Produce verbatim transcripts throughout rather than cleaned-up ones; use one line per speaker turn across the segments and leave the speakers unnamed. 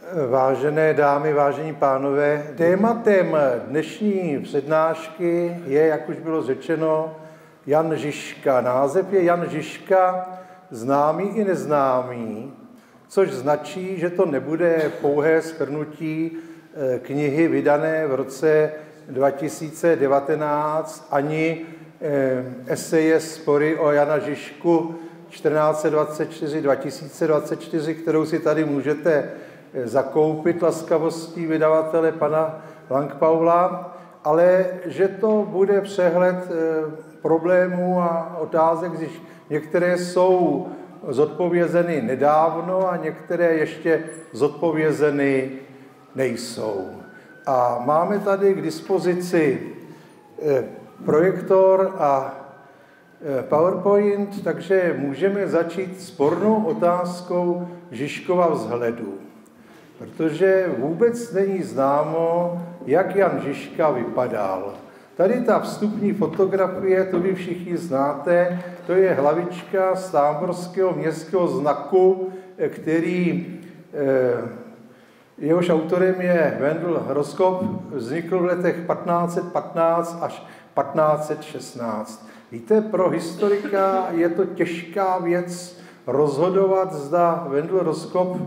Vážené dámy, vážení pánové, tématem dnešní přednášky je, jak už bylo řečeno, Jan Žižka. Název je Jan Žižka, známý i neznámý, což značí, že to nebude pouhé shrnutí knihy vydané v roce dva tisíce devatenáct, ani eseje spory o Jana Žižku čtrnáct set dvacet čtyři dva tisíce dvacet čtyři, kterou si tady můžete zakoupit laskavostí vydavatele pana Langpaula, ale že to bude přehled problémů a otázek, když některé jsou zodpovězeny nedávno a některé ještě zodpovězeny nejsou. A máme tady k dispozici projektor a PowerPoint, takže můžeme začít spornou otázkou Žižkova vzhledu. Protože vůbec není známo, jak Jan Žižka vypadal. Tady ta vstupní fotografie, to vy všichni znáte, to je hlavička z táborského městského znaku, který, jehož autorem je Wendl Roskop, vznikl v letech patnáct set patnáct až patnáct set šestnáct. Víte, pro historika je to těžká věc rozhodovat, zda Wendl Roskop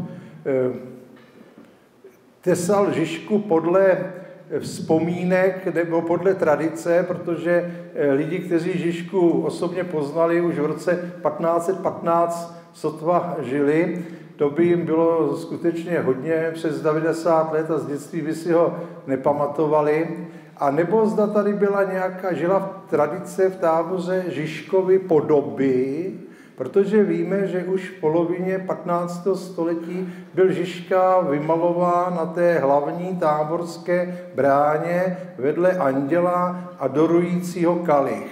tesal Žižku podle vzpomínek nebo podle tradice, protože lidi, kteří Žižku osobně poznali, už v roce patnáct set patnáct sotva žili. To by jim bylo skutečně hodně, přes devadesát let, a z dětství by si ho nepamatovali. A nebo zda tady byla nějaká, žila tradice v Táboře Žižkovy podoby, protože víme, že už v polovině patnáctého století byl Žižka vymalován na té hlavní táborské bráně vedle anděla adorujícího kalich.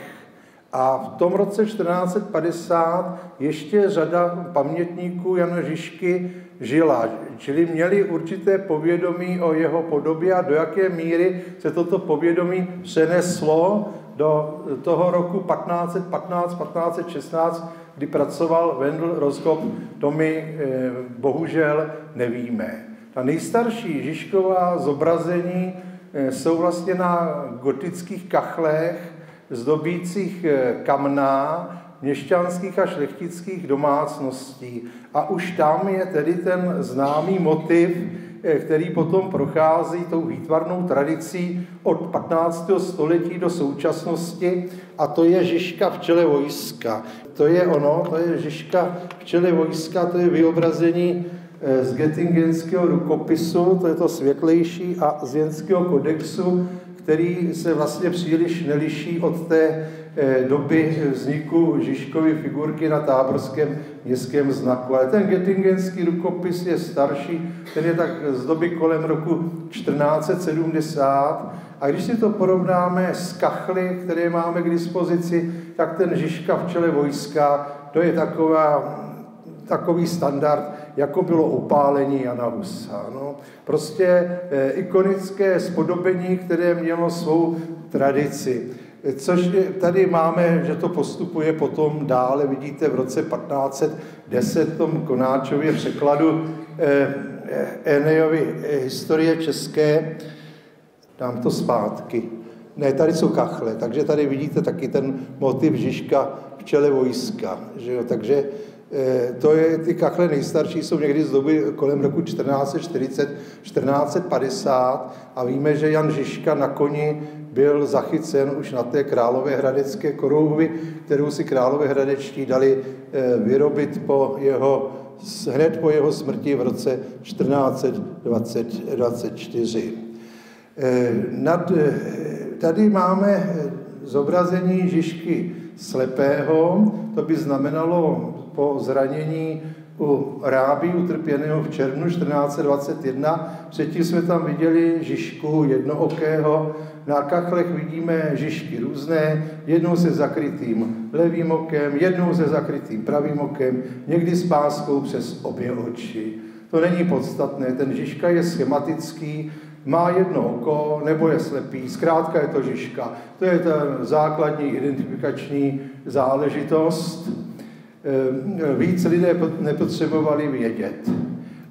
A v tom roce čtrnáct set padesát ještě řada pamětníků Jana Žižky žila, čili měli určité povědomí o jeho podobě a do jaké míry se toto povědomí přeneslo do toho roku patnáct set patnáct patnáct set šestnáct, kdy pracoval Wendl Roskop, to my eh, bohužel nevíme. Ta nejstarší Žižková zobrazení eh, jsou vlastně na gotických kachlech zdobících eh, kamna měšťanských a šlechtických domácností. A už tam je tedy ten známý motiv, eh, který potom prochází tou výtvarnou tradicí od patnáctého století do současnosti, a to je Žižka v čele vojska. To je ono, to je Žižka v čele vojska, to je vyobrazení z Göttingenského rukopisu, to je to světlejší, a z Jenského kodexu, který se vlastně příliš neliší od té doby vzniku Žižkovy figurky na táborském městském znaku. Ale ten Göttingenský rukopis je starší, ten je tak z doby kolem roku čtrnáct set sedmdesát. A když si to porovnáme s kachly, které máme k dispozici, tak ten Žižka v čele vojska, to je taková, takový standard, jako bylo opálení Jana Husa. No, prostě eh, ikonické spodobení, které mělo svou tradici. Což je, tady máme, že to postupuje potom dále, vidíte v roce patnáct set deset v tom Konáčově překladu eh, Enejovy eh, historie české. Dám to zpátky. Ne, tady jsou kachle, takže tady vidíte taky ten motiv Žižka v čele vojska. Že jo? Takže e, to je, ty kachle nejstarší jsou někdy z doby kolem roku čtrnáct set čtyřicet čtrnáct set padesát a víme, že Jan Žižka na koni byl zachycen už na té královéhradecké korouhvi, kterou si královéhradečtí dali e, vyrobit po jeho, hned po jeho smrti v roce čtrnáct set dvacet čtyři. Nad, tady máme zobrazení Žižky slepého, to by znamenalo po zranění u Ráby utrpěného v červnu čtrnáct set dvacet jedna. Předtím jsme tam viděli Žižku jednookého, na kachlech vidíme Žižky různé, jednou se zakrytým levým okem, jednou se zakrytým pravým okem, někdy s páskou přes obě oči. To není podstatné, ten Žižka je schematický, má jedno oko, nebo je slepý, zkrátka je to Žižka. To je ta základní identifikační záležitost. Víc lidé nepotřebovali vědět.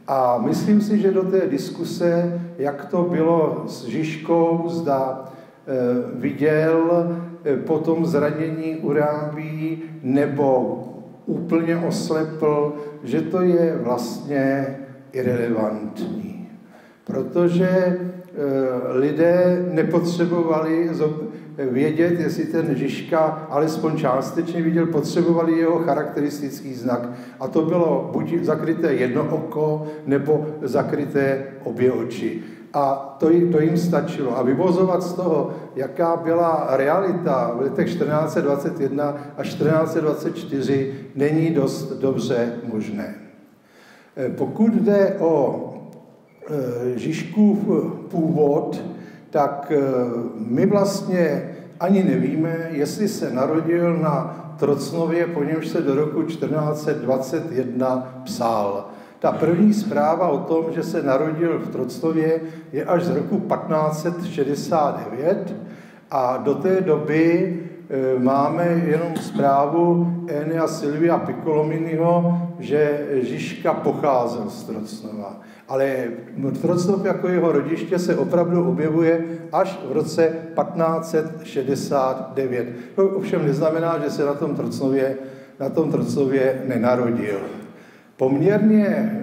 A myslím si, že do té diskuse, jak to bylo s Žižkou, zda e, viděl e, po tom zranění urábí nebo úplně oslepl, že to je vlastně irelevantní. Protože e, lidé nepotřebovali vědět, jestli ten Žižka alespoň částečně viděl, potřebovali jeho charakteristický znak. A to bylo buď zakryté jedno oko, nebo zakryté obě oči. A to, to jim stačilo. A vyvozovat z toho, jaká byla realita v letech čtrnáct set dvacet jedna a čtrnáct set dvacet čtyři, není dost dobře možné. Pokud jde o Žižkův původ, tak my vlastně ani nevíme, jestli se narodil na Trocnově, po němž se do roku čtrnáct set dvacet jedna psal. Ta první zpráva o tom, že se narodil v Trocnově, je až z roku patnáct set šedesát devět a do té doby e, máme jenom zprávu Enia Silvia Piccolominiho, že Žižka pocházel z Trocnova. Ale Trocnov jako jeho rodiště se opravdu objevuje až v roce patnáct set šedesát devět. To ovšem neznamená, že se na tom Trocnově, na tom Trocnově nenarodil. Poměrně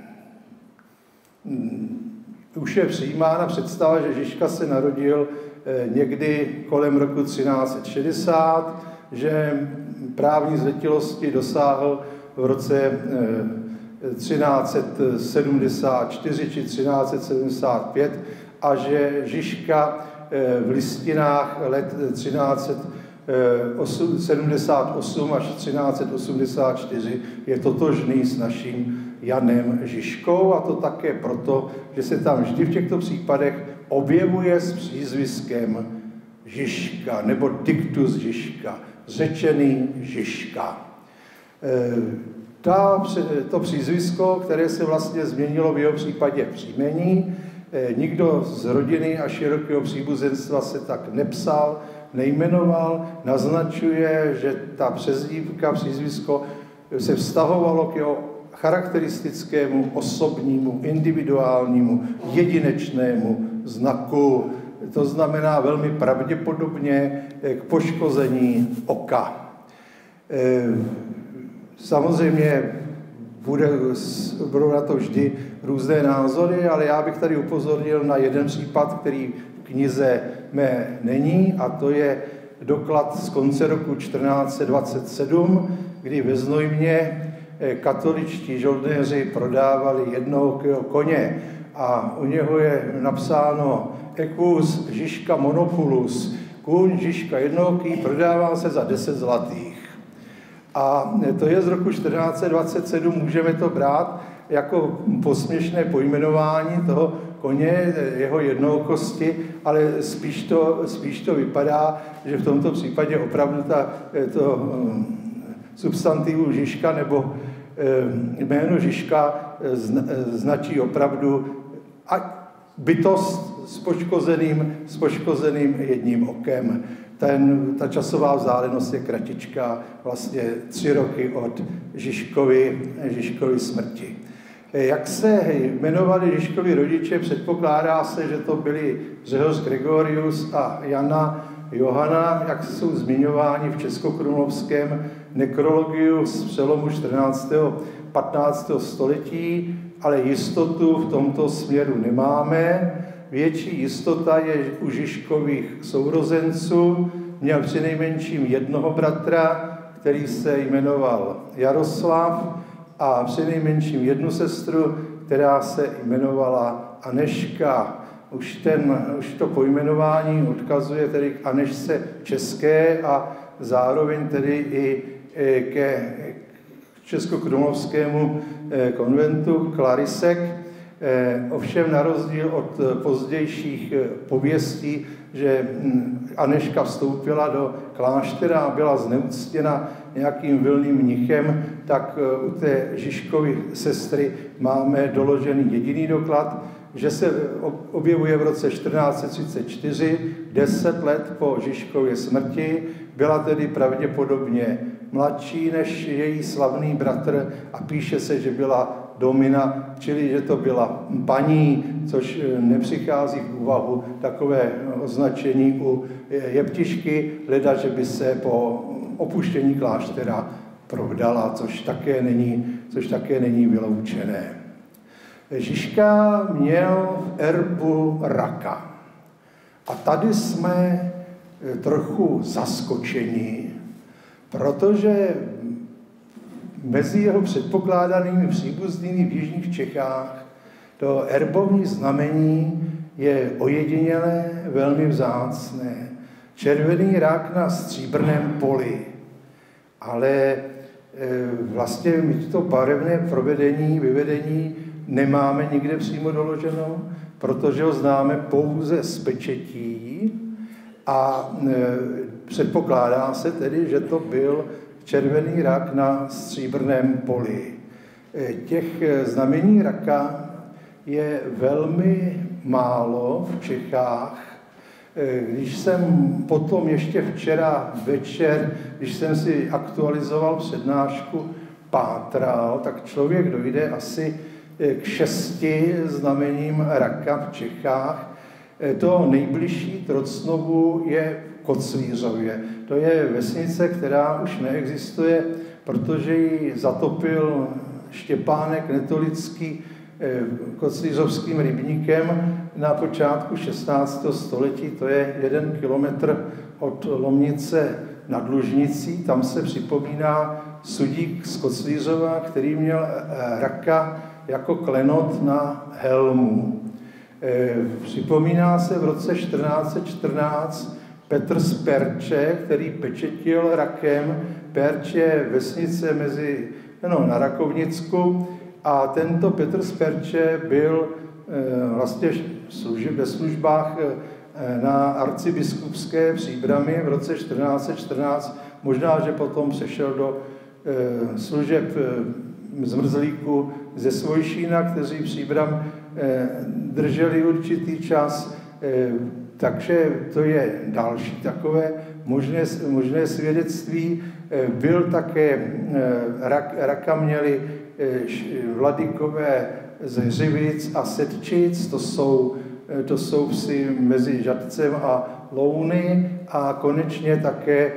už je přijímána představa, že Žižka se narodil někdy kolem roku třináct set šedesát, že právní zletilosti dosáhl v roce třináct set sedmdesát čtyři či třináct set sedmdesát pět a že Žižka v listinách let třináct set sedmdesát osm až třináct set osmdesát čtyři je totožný s naším Janem Žižkou, a to také proto, že se tam vždy v těchto případech objevuje s přízviskem Žižka nebo dictus Žižka, řečený Žižka. Ta, to přízvisko, které se vlastně změnilo v jeho případě v příjmení, nikdo z rodiny a širokého příbuzenstva se tak nepsal, nejmenoval, naznačuje, že ta přezdívka, přízvisko se vztahovalo k jeho charakteristickému, osobnímu, individuálnímu, jedinečnému znaku, to znamená velmi pravděpodobně k poškození oka. Samozřejmě bude, budou na to vždy různé názory, ale já bych tady upozornil na jeden případ, který v knize mé není, a to je doklad z konce roku čtrnáct set dvacet sedm, kdy ve Znojmě katoličtí žoldnéři prodávali jednookého koně a u něho je napsáno Equus Žižka monopulus, kůň Žižka jednooký prodává se za deset zlatých. A to je z roku čtrnáct set dvacet sedm, můžeme to brát jako posměšné pojmenování toho koně, jeho jednookosti, ale spíš to, spíš to vypadá, že v tomto případě opravdu ta, to substantivu Žižka nebo jméno Žižka značí opravdu bytost s poškozeným, s poškozeným jedním okem. Ten, ta časová vzdálenost je kratičká, vlastně tři roky od Žižkovy, Žižkovy smrti. Jak se jmenovali Žižkovi rodiče, předpokládá se, že to byli Řehoř Gregorius a Jana Johana, jak jsou zmiňováni v českokrumlovském nekrologiu z přelomu čtrnáctého a patnáctého století, ale jistotu v tomto směru nemáme. Větší jistota je u Žižkových sourozenců. Měl přinejmenším jednoho bratra, který se jmenoval Jaroslav, a přinejmenším jednu sestru, která se jmenovala Aneška. Už, ten, už to pojmenování odkazuje tedy k Anešce české a zároveň tedy i ke českokrumlovskému konventu Klarisek. Ovšem na rozdíl od pozdějších pověstí, že Aneška vstoupila do kláštera a byla zneuctěna nějakým vilným mnichem, tak u té Žižkovy sestry máme doložený jediný doklad, že se objevuje v roce čtrnáct set třicet čtyři, deset let po Žižkově smrti, byla tedy pravděpodobně mladší než její slavný bratr a píše se, že byla domina, čili že to byla paní, což nepřichází v úvahu takové označení u jeptišky, leda, že by se po opuštění kláštera provdala, což také není, což také není vyloučené. Žižka měl v erbu raka. A tady jsme trochu zaskočeni, protože mezi jeho předpokládanými příbuznými v jižních Čechách to erbovní znamení je ojedinělé, velmi vzácné. Červený rak na stříbrném poli. Ale e, vlastně my to barevné provedení, vyvedení nemáme nikde přímo doloženo, protože ho známe pouze z pečetí a e, předpokládá se tedy, že to byl červený rak na stříbrném poli. E, těch znamení raka je velmi málo v Čechách. Když jsem potom ještě včera večer, když jsem si aktualizoval přednášku, pátral, tak člověk dojde asi k šesti znamením raka v Čechách. To nejbližší Trocnovu je Koclířově. To je vesnice, která už neexistuje, protože ji zatopil Štěpánek Netolický Koclířovským rybníkem na počátku šestnáctého století. To je jeden kilometr od Lomnice nad Lužnicí. Tam se připomíná sudík z Koclířova, který měl raka jako klenot na helmu. Připomíná se v roce čtrnáct set čtrnáct Petr z Perče, který pečetil rakem. Perč je vesnice mezi, no, na Rakovnicku, a tento Petr z Perče byl e, vlastně služeb, ve službách e, na arcibiskupské Příbrami v roce čtrnáct set čtrnáct. Možná, že potom přešel do e, služeb e, zmrzlíku ze Svojšína, kteří Příbram e, drželi určitý čas. E, takže to je další takové možné, možné svědectví. E, byl také, e, rak, raka měli Vladykové z Hřivic a Sedčic, to jsou, to jsou vsi mezi Žatcem a Louny, a konečně také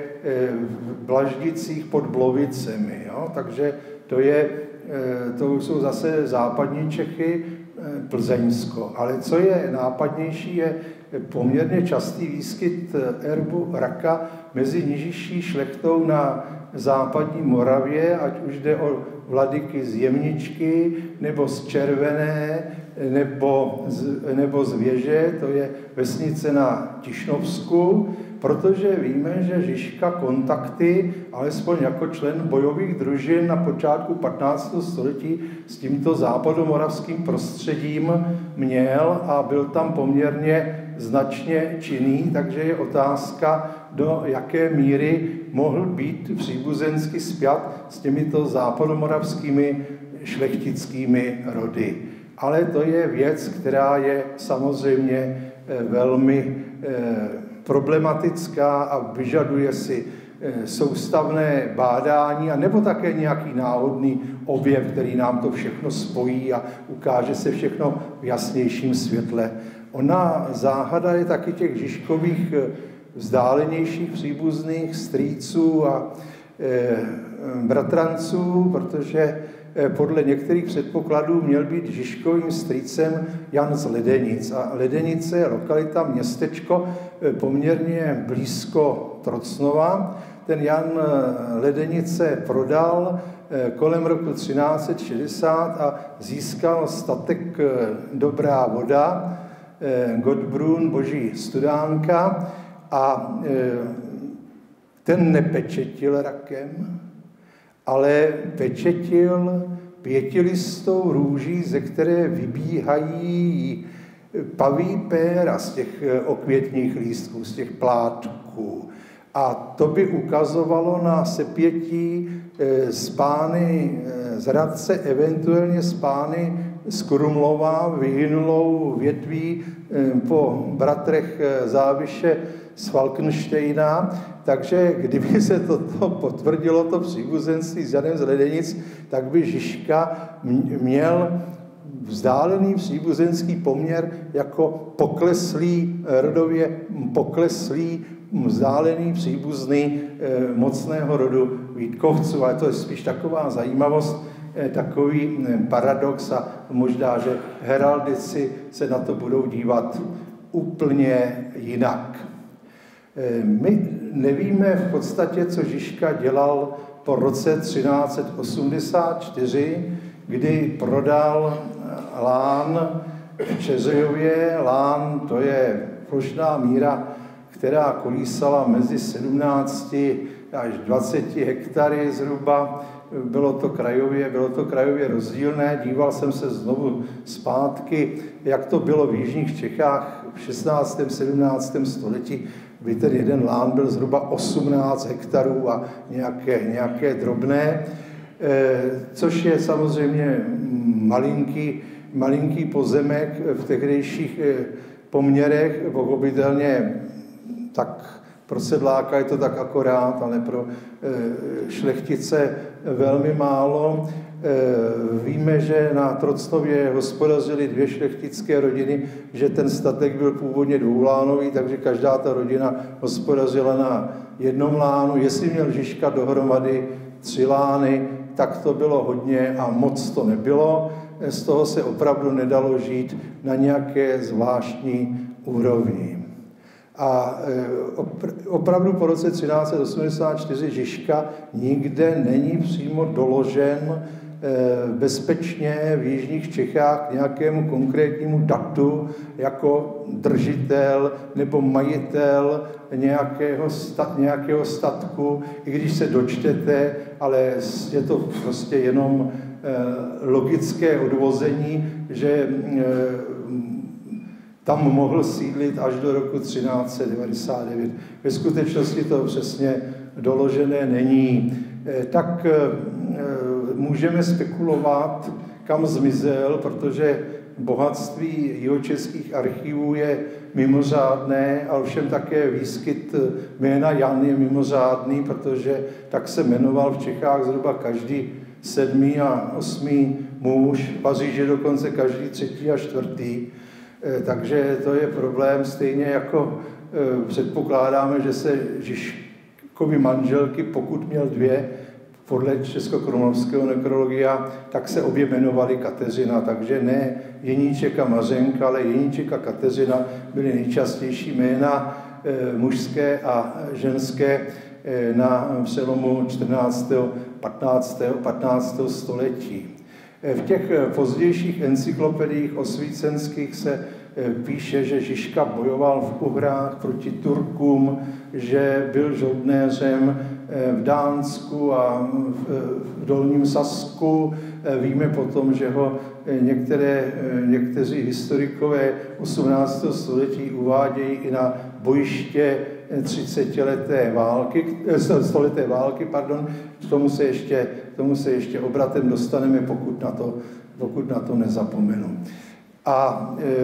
v Blaždicích pod Blovicemi. Jo? Takže to, je, to jsou zase západní Čechy, Plzeňsko. Ale co je nápadnější, je poměrně častý výskyt erbu raka mezi nižší šlechtou na západní Moravě, ať už jde o vladyky z Jemničky, nebo z Červené, nebo z, nebo z Věže, to je vesnice na Tišnovsku, protože víme, že Žižka kontakty, alespoň jako člen bojových družin na počátku patnáctého století, s tímto západomoravským prostředím měl a byl tam poměrně značně činný, takže je otázka, do jaké míry mohl být příbuzensky spjat s těmito západomoravskými šlechtickými rody. Ale to je věc, která je samozřejmě velmi problematická a vyžaduje si soustavné bádání, a nebo také nějaký náhodný objev, který nám to všechno spojí a ukáže se všechno v jasnějším světle. Ona záhada je taky těch žižkových vzdálenějších příbuzných strýců a e, bratranců, protože e, podle některých předpokladů měl být žižkovým strýcem Jan z Ledenic. A Ledenice je lokalita, městečko e, poměrně blízko Trocnova. Ten Jan Ledenice prodal e, kolem roku třináct set šedesát a získal statek e, Dobrá voda, e, Godbrun, Boží studánka, a ten nepečetil rakem, ale pečetil pětilistou růží, ze které vybíhají paví péra z těch okvětních lístků, z těch plátků. A to by ukazovalo na sepětí z pány zradce, eventuálně z pány z Krumlova, vyhynulou větví po bratrech Záviše z Falkensteina. Takže kdyby se toto potvrdilo, to příbuzenství s Janem z Ledenic, tak by Žižka měl vzdálený příbuzenský poměr jako pokleslý, rodově pokleslý, vzdálený příbuzný mocného rodu Vítkovců. Ale to je spíš taková zajímavost, takový paradox a možná, že heraldici se na to budou dívat úplně jinak. My nevíme v podstatě, co Žižka dělal po roce třináct set osmdesát čtyři, kdy prodal lán v Čeřejově. Lán to je plošná míra, která kolísala mezi sedmnácti až dvaceti hektary zhruba. Bylo to krajově, bylo to krajově rozdílné. Díval jsem se znovu zpátky, jak to bylo v jižních Čechách v šestnáctém sedmnáctém století, kdy ten jeden lán byl zhruba osmnáct hektarů a nějaké, nějaké drobné, což je samozřejmě malinký, malinký pozemek v tehdejších poměrech, pochopitelně tak pro sedláka je to tak akorát, ale pro šlechtice velmi málo. Víme, že na Trocnově hospodařily dvě šlechtické rodiny, že ten statek byl původně dvoulánový, takže každá ta rodina hospodařila na jednom lánu. Jestli měl Žižka dohromady tři lány, tak to bylo hodně a moc to nebylo. Z toho se opravdu nedalo žít na nějaké zvláštní úrovni. A opravdu po roce třináct set osmdesát čtyři Žižka nikde není přímo doložen bezpečně v jižních Čechách k nějakému konkrétnímu datu jako držitel nebo majitel nějakého, sta, nějakého statku, i když se dočtete, ale je to prostě jenom logické odvození, že tam mohl sídlit až do roku třináct set devadesát devět. Ve skutečnosti to přesně doložené není. Tak můžeme spekulovat, kam zmizel, protože bohatství jihočeských archivů je mimořádné, ale ovšem také výskyt jména Jan je mimořádný, protože tak se jmenoval v Čechách zhruba každý sedmý a osmý muž, v Paříži dokonce každý třetí a čtvrtý. Takže to je problém, stejně jako předpokládáme, že se Žižkovy manželky, pokud měl dvě, podle českokrumlovského nekrologia, tak se obě jmenovaly Kateřina, takže ne Jeníček a Mařenka, ale Jeníček a Kateřina byly nejčastější jména mužské a ženské na přelomu čtrnáctého patnáctého patnáctého století. V těch pozdějších encyklopediích osvícenských se píše, že Žižka bojoval v Uhrách proti Turkům, že byl žoldnéřem v Dánsku a v Dolním Sasku. Víme potom, že ho některé, někteří historikové osmnáctého století uvádějí i na bojiště třicetileté války, stoleté války, pardon, k tomu se ještě, k tomu se ještě obratem dostaneme, pokud na to, pokud na to nezapomenu. A e,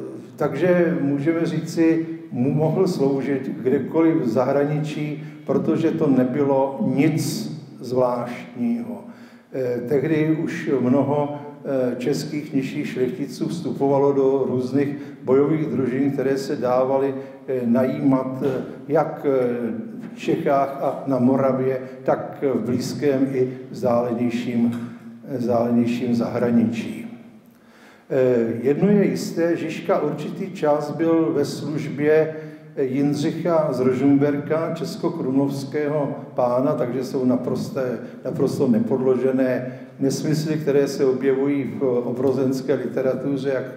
takže můžeme říci, mu mohl sloužit kdekoliv v zahraničí, protože to nebylo nic zvláštního. E, tehdy už mnoho českých nižších šlechticů vstupovalo do různých bojových družin, které se dávaly najímat jak v Čechách a na Moravě, tak v blízkém i vzdálenějším, vzdálenějším zahraničí. Jedno je jisté, Žižka určitý čas byl ve službě Jindřicha z Rožmberka, českokrumlovského pána, takže jsou naprosto, naprosto nepodložené nesmysly, které se objevují v obrozenské literatuře, jak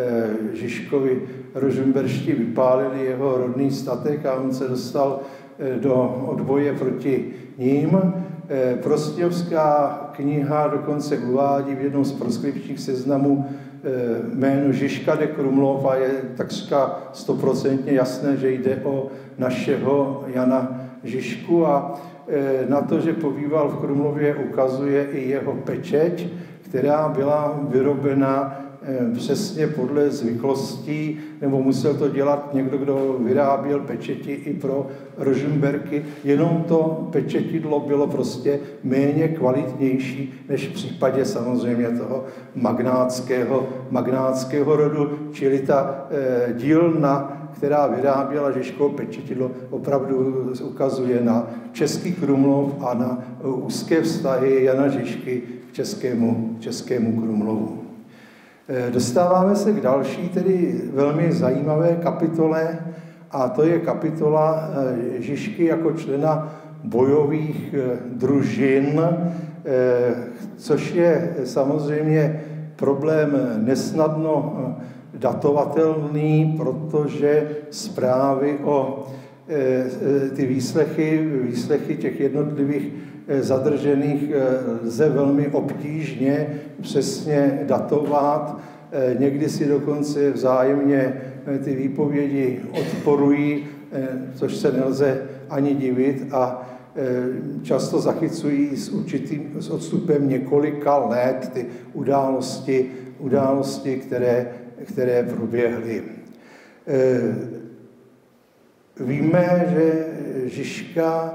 Žižkovi rožmberští vypálili jeho rodný statek a on se dostal do odboje proti ním. Prostějovská kniha dokonce uvádí v jednom z proskripčních seznamů jméno Žižka de Krumlov a je takřka stoprocentně jasné, že jde o našeho Jana Žižku a na to, že pobýval v Krumlově, ukazuje i jeho pečeť, která byla vyrobena přesně podle zvyklostí, nebo musel to dělat někdo, kdo vyráběl pečeti i pro Rožmberky, jenom to pečetidlo bylo prostě méně kvalitnější, než v případě samozřejmě toho magnátského, magnátského rodu, čili ta eh, dílna, která vyráběla Žižkovo pečetidlo, opravdu ukazuje na Český Krumlov a na úzké vztahy Jana Žižky k českému, českému Krumlovu. Dostáváme se k další, tedy velmi zajímavé kapitole, a to je kapitola Žižky jako člena bojových družin, což je samozřejmě problém nesnadno datovatelný, protože zprávy o ty výslechy, výslechy těch jednotlivých zadržených lze velmi obtížně přesně datovat. Někdy si dokonce vzájemně ty výpovědi odporují, což se nelze ani divit, a často zachycují s určitým s odstupem několika let ty události, události které, které proběhly. Víme, že Žižka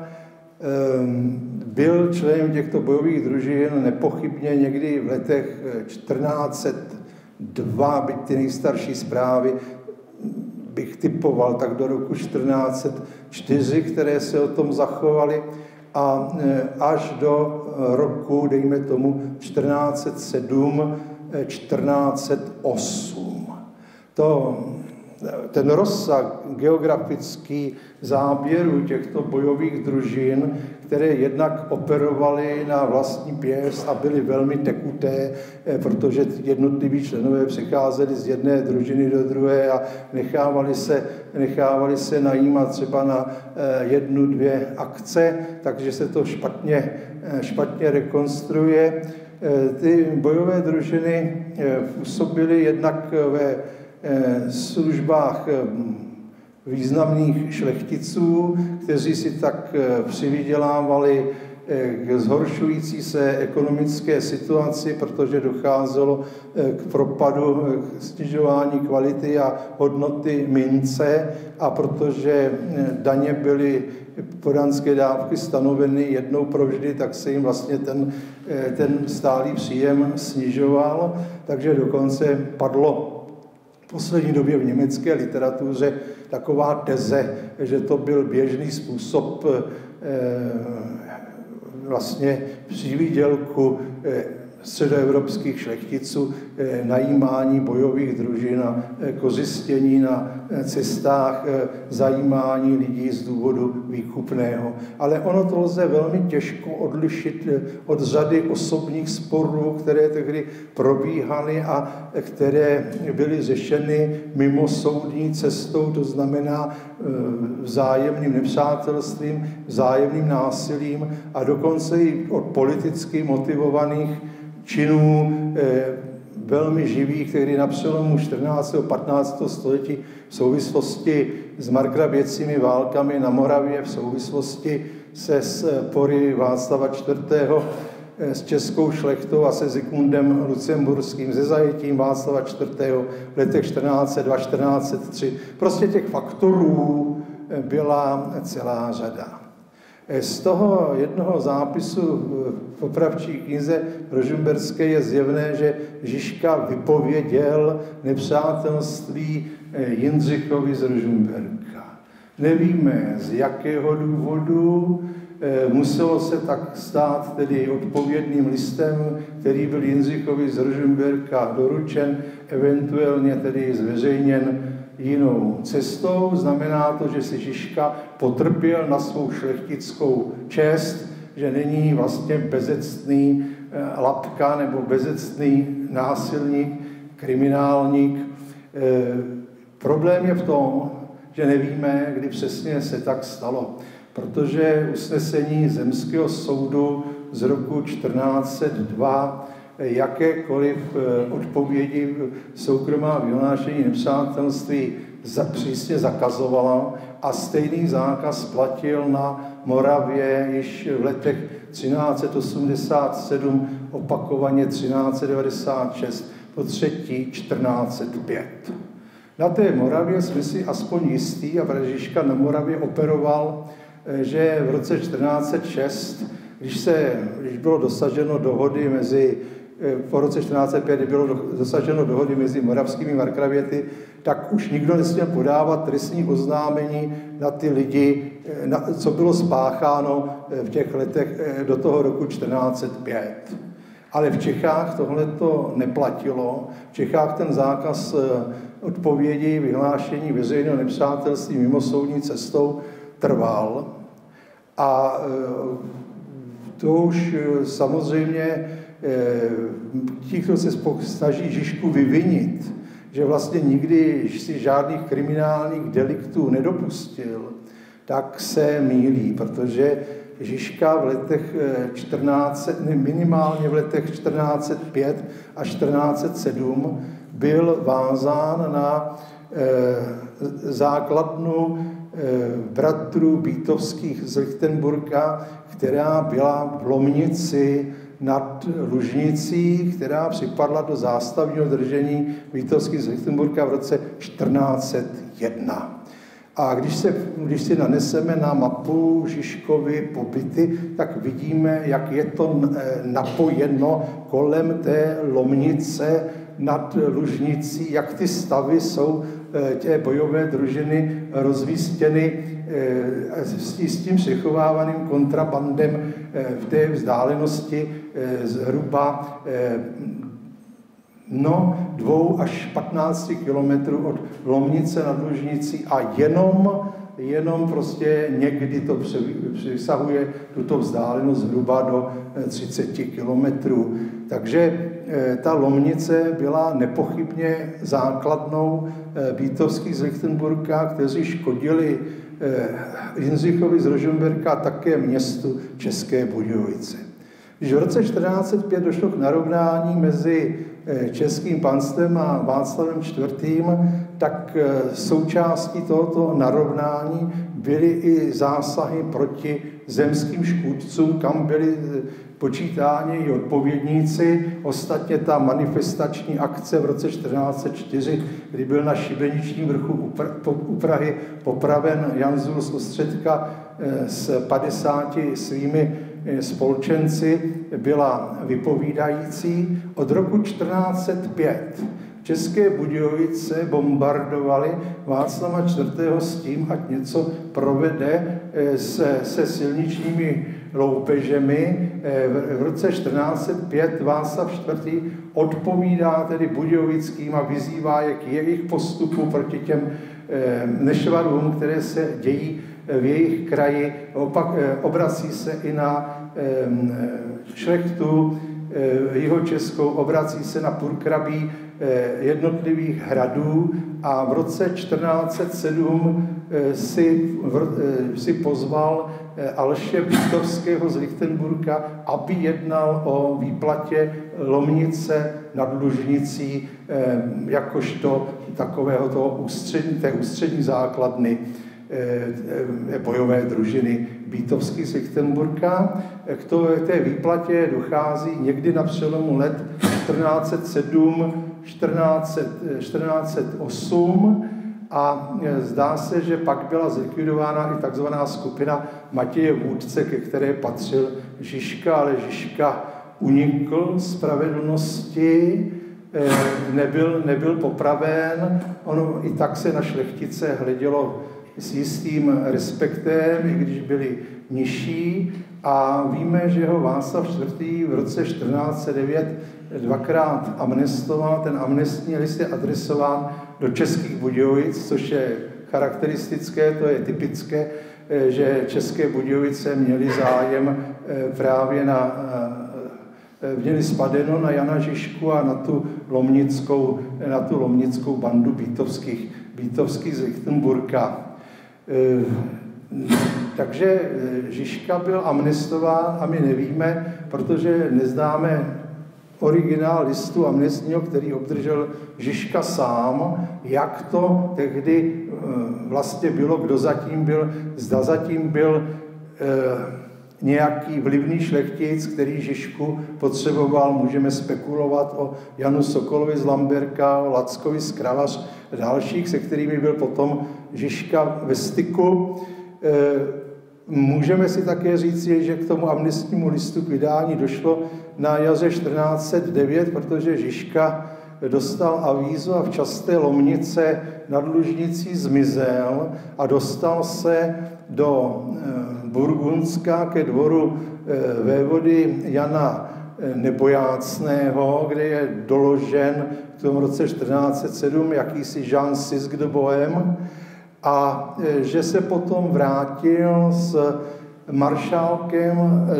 byl členem těchto bojových družin nepochybně někdy v letech čtrnáct set dva, byť ty nejstarší zprávy bych typoval tak do roku čtrnáct set čtyři, které se o tom zachovaly, a až do roku, dejme tomu, čtrnáct set sedm, čtrnáct set osm. To Ten rozsah geografický záběru těchto bojových družin, které jednak operovaly na vlastní pěst a byly velmi tekuté, protože jednotliví členové přicházeli z jedné družiny do druhé a nechávali se, nechávali se najímat třeba na jednu, dvě akce, takže se to špatně, špatně rekonstruuje. Ty bojové družiny působily jednak ve službách významných šlechticů, kteří si tak přivydělávali k zhoršující se ekonomické situaci, protože docházelo k propadu, k snižování kvality a hodnoty mince, a protože daně byly, podanské dávky stanoveny jednou provždy, tak se jim vlastně ten, ten stálý příjem snižoval, takže dokonce padlo v poslední době v německé literatuře taková teze, že to byl běžný způsob vlastně přivýdělku středoevropských šlechticů, najímání bojových družin a kořistění na cestách, zajímání lidí z důvodu výkupného. Ale ono to lze velmi těžko odlišit od řady osobních sporů, které tehdy probíhaly a které byly řešeny mimo soudní cestou, to znamená vzájemným nepřátelstvím, vzájemným násilím a dokonce i od politicky motivovaných činů eh, velmi živých, který na přelomu čtrnáctého a patnáctého století v souvislosti s markraběcími válkami na Moravě, v souvislosti se spory Václava čtvrtého s českou šlechtou a se Zikmundem Lucemburským, se zajetím Václava čtvrtého v letech čtrnáct set dva, čtrnáct set tři. Prostě těch faktorů byla celá řada. Z toho jednoho zápisu v popravčí knize Rožmberské je zjevné, že Žižka vypověděl nepřátelství Jindřichovi z Rožmberka. Nevíme, z jakého důvodu. Muselo se tak stát tedy odpovědným listem, který byl Jindřichovi z Rožmberka doručen, eventuálně tedy zveřejněn jinou cestou. Znamená to, že si Žižka potrpěl na svou šlechtickou čest, že není vlastně bezectný lapka nebo bezectný násilník, kriminálník. E, problém je v tom, že nevíme, kdy přesně se tak stalo, protože usnesení Zemského soudu z roku čtrnáct set dva jakékoliv odpovědi soukromá vyhlášení nepřátelství přísně zakazovala a stejný zákaz platil na Moravě již v letech třináct set osmdesát sedm, opakovaně třináct set devadesát šest, po třetí čtrnáct set pět. Na té Moravě jsme si aspoň jistý, a Žižka na Moravě operoval, že v roce čtrnáct set šest, když, se, když bylo dosaženo dohody mezi, po roce čtrnáct set pět, kdy bylo dosaženo dohody mezi moravskými markravěty, tak už nikdo nesměl podávat trestní oznámení na ty lidi, na, co bylo spácháno v těch letech do toho roku čtrnáct set pět. Ale v Čechách tohle to neplatilo. V Čechách ten zákaz odpovědi, vyhlášení veřejného nepřátelství mimosoudní cestou trval. A to už samozřejmě ti, kdo se snaží Žižku vyvinit, že vlastně nikdy si žádných kriminálních deliktů nedopustil, tak se mýlí, protože Žižka v letech čtrnáct set, minimálně v letech čtrnáct set pět a čtrnáct set sedm byl vázán na eh, základnu eh, bratrů Bítovských z Lichtenburga, která byla v Lomnici nad Lužnicí, která připadla do zástavního držení Bítovských z Lichtenburga v roce čtrnáct set jedna. A když, se, když si naneseme na mapu Žižkovy pobyty, tak vidíme, jak je to napojeno kolem té Lomnice nad Lužnicí, jak ty stavy jsou tě bojové družiny rozvístěny s tím přechovávaným kontrabandem v té vzdálenosti zhruba no, dvou až patnácti kilometrů od Lomnice nad Lužnicí a jenom, jenom prostě někdy to přesahuje tuto vzdálenost zhruba do třiceti kilometrů. Takže ta Lomnice byla nepochybně základnou Bítovských z Lichtenburga, kteří škodili Jindřichovi z Rožmberka a také městu České Budějovice. Když v roce čtrnáct set pět došlo k narovnání mezi českým panstvem a Václavem čtvrtým, tak součástí tohoto narovnání byly i zásahy proti zemským škůdcům, kam byli počítáni i odpovědníci. Ostatně ta manifestační akce v roce čtrnáct set čtyři, kdy byl na Šibeničním vrchu u Prahy popraven Jan Zul z Ostředka s padesáti svými spolčenci, byla vypovídající. Od roku čtrnáct set pět České Budějovice bombardovali Václava čtvrtého s tím, ať něco provede se, se silničními loupežemi. V roce čtrnáct set pět Václav čtvrtý odpovídá tedy budějovickým a vyzývá je k jejich postupu proti těm nešvarům, které se dějí v jejich kraji. Opak, obrací se i na šlechtu jihočeskou, obrací se na purkrabí jednotlivých hradů a v roce čtrnáct set sedm si, si pozval Aleše Bítovského z Lichtenburga, aby jednal o výplatě Lomnice nad Lužnicí jakožto takového toho ústřední, té ústřední základny bojové družiny Bítovských z Lichtenburga. K té výplatě dochází někdy na přelomu let čtrnáct set sedm čtrnáct set osm a zdá se, že pak byla zlikvidována i takzvaná skupina Matěje Vůdce, ke které patřil Žižka, ale Žižka unikl spravedlnosti, nebyl, nebyl popraven. Ono i tak se na šlechtice hledělo s jistým respektem, i když byli nižší. A víme, že ho Václav čtvrtý v roce čtrnáct set devět dvakrát amnestoval. Ten amnestní list je adresován do Českých Budějovic, což je charakteristické, to je typické, že České Budějovice měly zájem právě na, měli spadeno na Jana Žižku a na tu lomnickou, na tu lomnickou bandu Bítovských, Bítovských z Lichtenburga. Takže Žižka byl amnestován a my nevíme, protože neznáme originál listu amnestního, který obdržel Žižka sám, jak to tehdy vlastně bylo, kdo zatím byl, zda zatím byl nějaký vlivný šlechtic, který Žižku potřeboval. Můžeme spekulovat o Janu Sokolovi z Lamberka, o Lackovi z Kravař a dalších, se kterými byl potom Žižka ve styku. Můžeme si také říci, že k tomu amnestnímu listu k vydání došlo na jaře čtrnáct set devět, protože Žižka dostal avízo a v časté Lomnice nad Lužnicí zmizel a dostal se do Burgundska ke dvoru vévody Jana Nebojácného, kde je doložen v tom roce čtrnáct set sedm jakýsi Jean Sisk de Bohème, a že se potom vrátil s maršálkem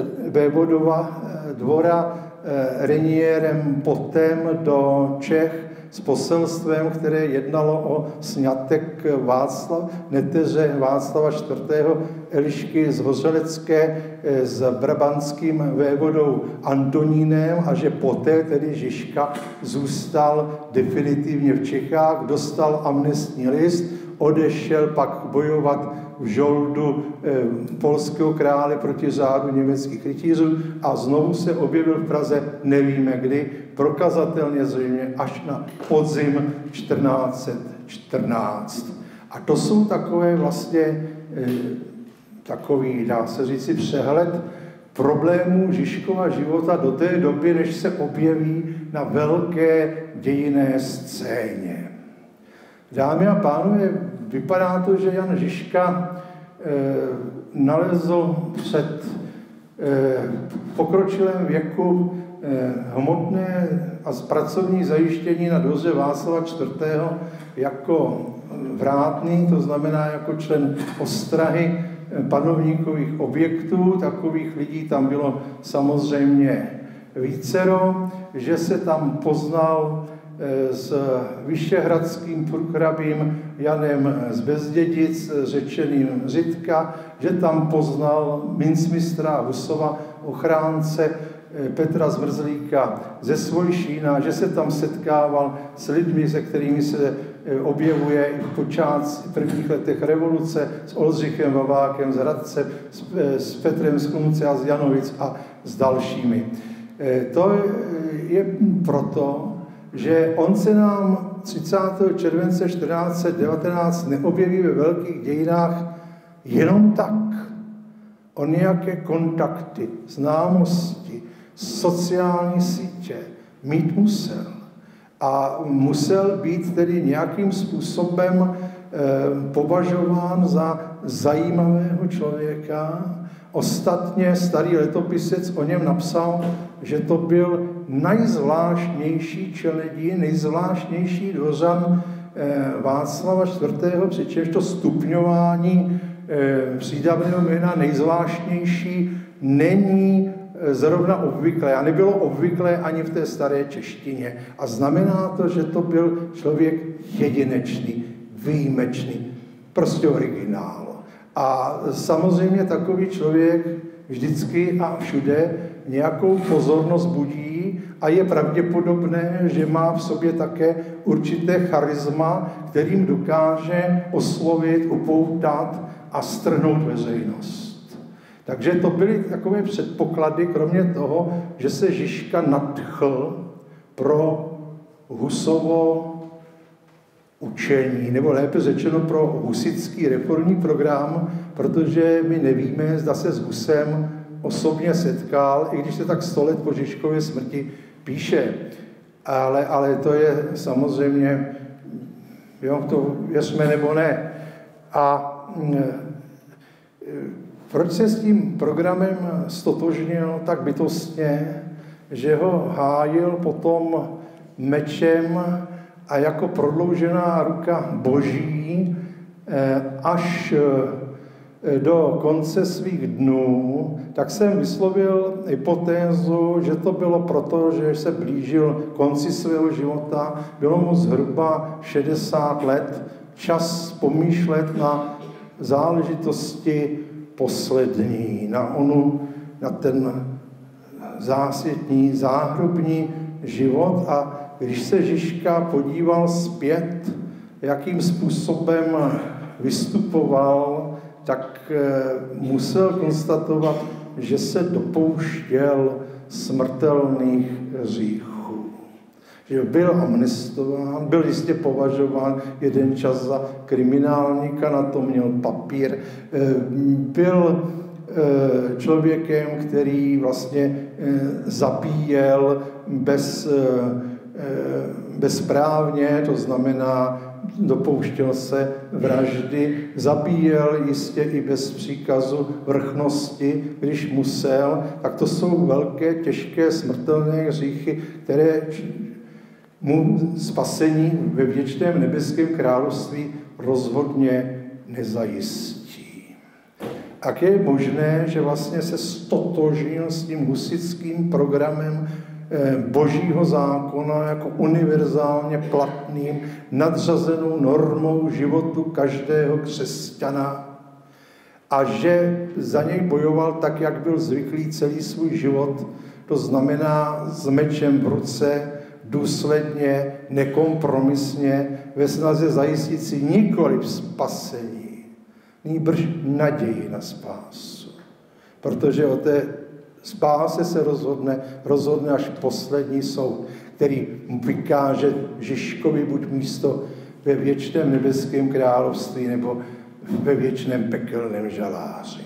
vévodova dvora Renierem Potem do Čech s poselstvem, které jednalo o sňatek Václav, neteře Václava čtvrtého. Elišky z Hořelecké s brabantským vévodou Antonínem a že poté tedy Žižka zůstal definitivně v Čechách, dostal amnestní list, odešel pak bojovat v žoldu eh, polského krále proti řádu německých rytířů a znovu se objevil v Praze, nevíme kdy, prokazatelně zřejmě až na podzim čtrnáct set čtrnáct. A to jsou takové vlastně eh, takový, dá se říci, přehled problémů Žižkova života do té doby, než se objeví na velké dějinné scéně. Dámy a pánové, vypadá to, že Jan Žižka e, nalezl před e, pokročilém věku e, hmotné a pracovní zajištění na dvoře Václava čtvrtého jako vrátný, to znamená jako člen ostrahy panovníkových objektů. Takových lidí tam bylo samozřejmě vícero, že se tam poznal s vyšehradským purkrabím Janem z Bezdědic, řečeným Řitka, že tam poznal mincmistra Husova, ochránce Petra Zmrzlíka ze Svojšína, že se tam setkával s lidmi, se kterými se objevuje i v počátcích prvních letech revoluce, s Oldřichem Vavákem z Hradce, s Petrem z Chlumce a z Janovic a s dalšími. To je proto, že on se nám třicátého července čtrnáct set devatenáct neobjeví ve velkých dějinách jenom tak. On nějaké kontakty, známosti, sociální sítě mít musel. A musel být tedy nějakým způsobem eh, považován za zajímavého člověka. Ostatně starý letopisec o něm napsal, že to byl nejzvláštnější čeledí, nejzvláštnější dvořan Václava čtvrtého, přičemž to stupňování přídavného jména nejzvláštnější není zrovna obvyklé a nebylo obvyklé ani v té staré češtině. A znamená to, že to byl člověk jedinečný, výjimečný, prostě originál. A samozřejmě takový člověk vždycky a všude nějakou pozornost budí a je pravděpodobné, že má v sobě také určité charisma, kterým dokáže oslovit, upoutat a strhnout veřejnost. Takže to byly takové předpoklady, kromě toho, že se Žižka nadchl pro Husovo učení, nebo lépe řečeno pro husický reformní program, protože my nevíme, zda se s Husem osobně setkal, i když se tak sto let po Žižkově smrti píše. Ale, ale to je samozřejmě, jo, to věřme nebo ne. A proč se s tím programem stotožnil tak bytostně, že ho hájil potom mečem a jako prodloužená ruka Boží až do konce svých dnů, tak jsem vyslovil hypotézu, že to bylo proto, že se blížil konci svého života, bylo mu zhruba šedesát let, čas pomýšlet na záležitosti poslední, na onu, na ten zásvětní, záhrobní život. A když se Žižka podíval zpět, jakým způsobem vystupoval, tak musel konstatovat že se dopouštěl smrtelných hříchů. Že byl amnestován, byl jistě považován jeden čas za kriminálníka, na to měl papír, byl člověkem, který vlastně zabíjel bez, bezprávně, to znamená, dopouštěl se vraždy, zabíjel jistě i bez příkazu vrchnosti, když musel, tak to jsou velké, těžké, smrtelné hříchy, které mu spasení ve věčném nebeském království rozhodně nezajistí. A je možné, že vlastně se stotožnil s tím husitským programem Božího zákona jako univerzálně platným, nadřazenou normou životu každého křesťana a že za něj bojoval tak, jak byl zvyklý celý svůj život, to znamená s mečem v ruce, důsledně, nekompromisně, ve snaze zajistit si nikoliv spasení, nýbrž naději na spásu. Protože o té spáse se rozhodne, rozhodne až poslední soud, který vykáže Žižkovi buď místo ve věčném nebeském království nebo ve věčném pekelném žaláři.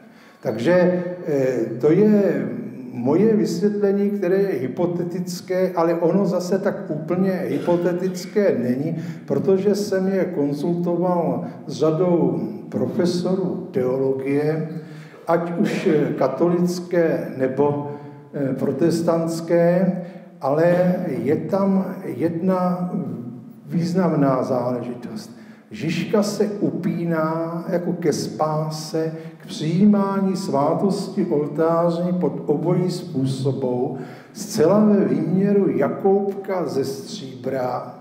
Takže to je moje vysvětlení, které je hypotetické, ale ono zase tak úplně hypotetické není, protože jsem je konzultoval s řadou profesorů teologie, ať už katolické nebo protestantské, ale je tam jedna významná záležitost. Žižka se upíná jako ke spáse, k přijímání svátosti oltářní pod obojí způsobou, zcela ve výměru Jakoubka ze stříbra,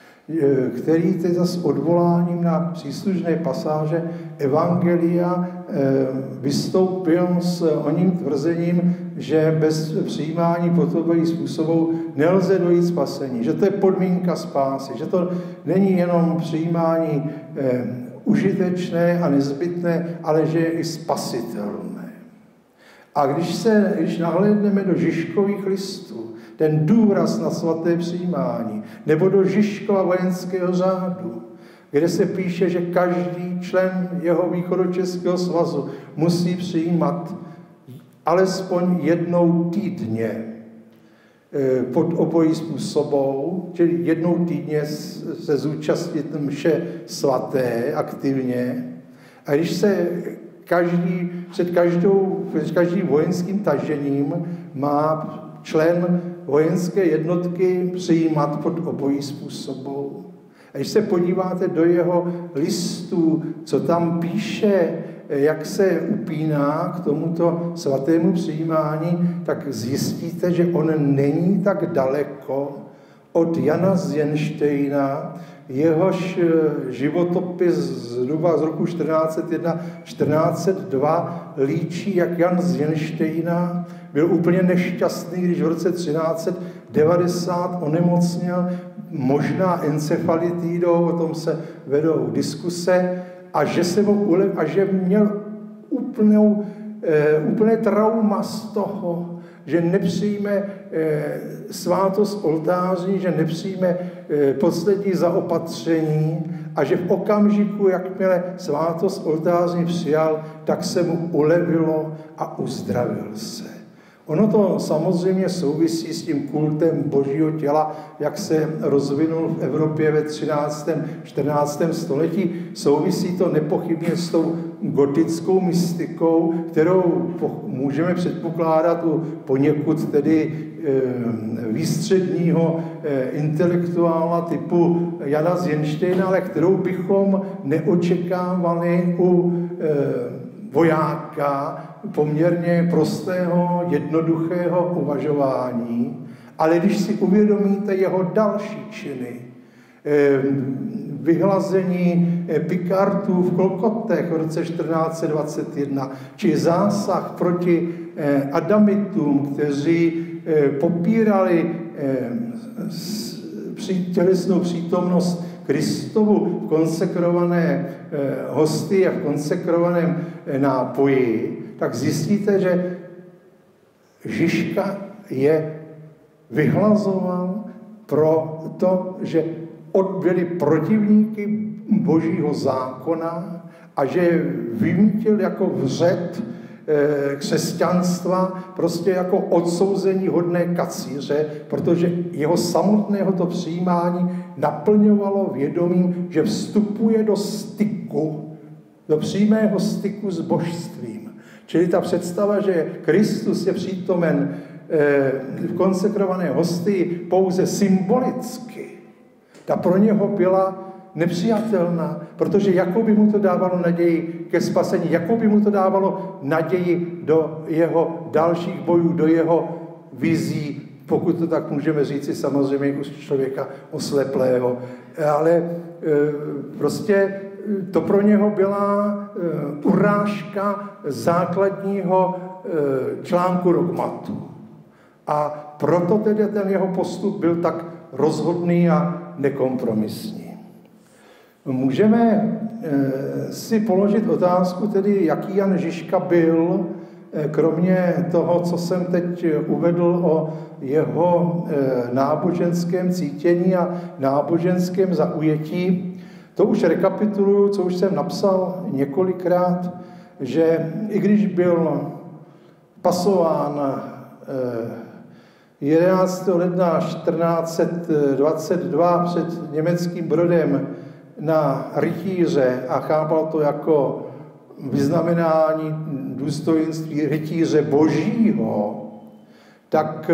který teď s odvoláním na příslušné pasáže Evangelia vystoupil s oním tvrzením, že bez přijímání pod obojí způsobou nelze dojít spasení, že to je podmínka spásy, že to není jenom přijímání eh, užitečné a nezbytné, ale že je i spasitelné. A když se, když nahlédneme do Žižkových listů, ten důraz na svaté přijímání, nebo do Žižkova vojenského řádu, kde se píše, že každý člen jeho východočeského svazu musí přijímat alespoň jednou týdně pod obojí způsobou, čili jednou týdně se zúčastnit mše svaté aktivně. A když se každý, před, každou, před každým vojenským tažením má člen vojenské jednotky přijímat pod obojí způsobou. A když se podíváte do jeho listů, co tam píše, jak se upíná k tomuto svatému přijímání, tak zjistíte, že on není tak daleko od Jana z Jenštejna, jehož životopis zhruba z roku čtrnáct set jedna čtrnáct set dva líčí, jak Jan z Jenštejna byl úplně nešťastný, když v roce třináct set devadesát onemocněl možná encefalitidou, o tom se vedou diskuse, a že se mu ulev, a že měl úplnou, e, úplné trauma z toho, že nepřijme e, svátost oltáří, že nepřijme e, poslední zaopatření a že v okamžiku, jakmile svátost oltáří přijal, tak se mu ulevilo a uzdravil se. Ono to samozřejmě souvisí s tím kultem Božího těla, jak se rozvinul v Evropě ve třináctém čtrnáctém století. Souvisí to nepochybně s tou gotickou mystikou, kterou můžeme předpokládat u poněkud tedy výstředního intelektuála typu Jana z Jenštejna, ale kterou bychom neočekávali u vojáka poměrně prostého, jednoduchého uvažování, ale když si uvědomíte jeho další činy, vyhlazení Pikardů v Kolkotech v roce čtrnáct set dvacet jedna, či zásah proti Adamitům, kteří popírali tělesnou přítomnost Kristovu v konsekrované hostii a v konsekrovaném nápoji, tak zjistíte, že Žižka je vyhlazoval pro to, že byli protivníky Božího zákona a že je vymítil jako vřet křesťanstva prostě jako odsouzení hodné kacíře, protože jeho samotného to přijímání naplňovalo vědomím, že vstupuje do styku, do přímého styku s božstvím. Čili ta představa, že Kristus je přítomen v konsekrované hostii pouze symbolicky, ta pro něho byla nepřijatelná, protože jakou by mu to dávalo naději ke spasení, jakou by mu to dávalo naději do jeho dalších bojů, do jeho vizí, pokud to tak můžeme říci samozřejmě u člověka osleplého. Ale e, prostě to pro něho byla e, urážka základního e, článku dogmatu. A proto tedy ten jeho postup byl tak rozhodný a nekompromisní. Můžeme e, si položit otázku, tedy jaký Jan Žižka byl, e, kromě toho, co jsem teď uvedl o jeho e, náboženském cítění a náboženském zaujetí. To už rekapituluju, co už jsem napsal několikrát, že i když byl pasován e, jedenáctého ledna čtrnáct set dvacet dva před německým Brodem na rytíře a chápal to jako vyznamenání důstojnictví rytíře božího, tak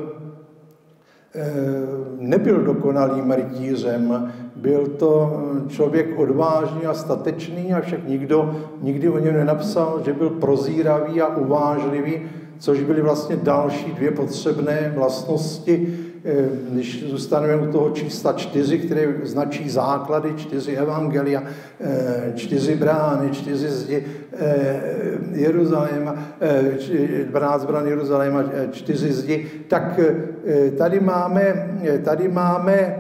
nebyl dokonalým rytířem. Byl to člověk odvážný a statečný, avšak nikdo nikdy o něm nenapsal, že byl prozíravý a uvážlivý, což byly vlastně další dvě potřebné vlastnosti, když zůstaneme u toho čísla čtyři, které značí základy, čtyři evangelia, čtyři brány, čtyři zdi Jeruzaléma, dvanáct brán Jeruzaléma, čtyři zdi, tak tady máme, tady máme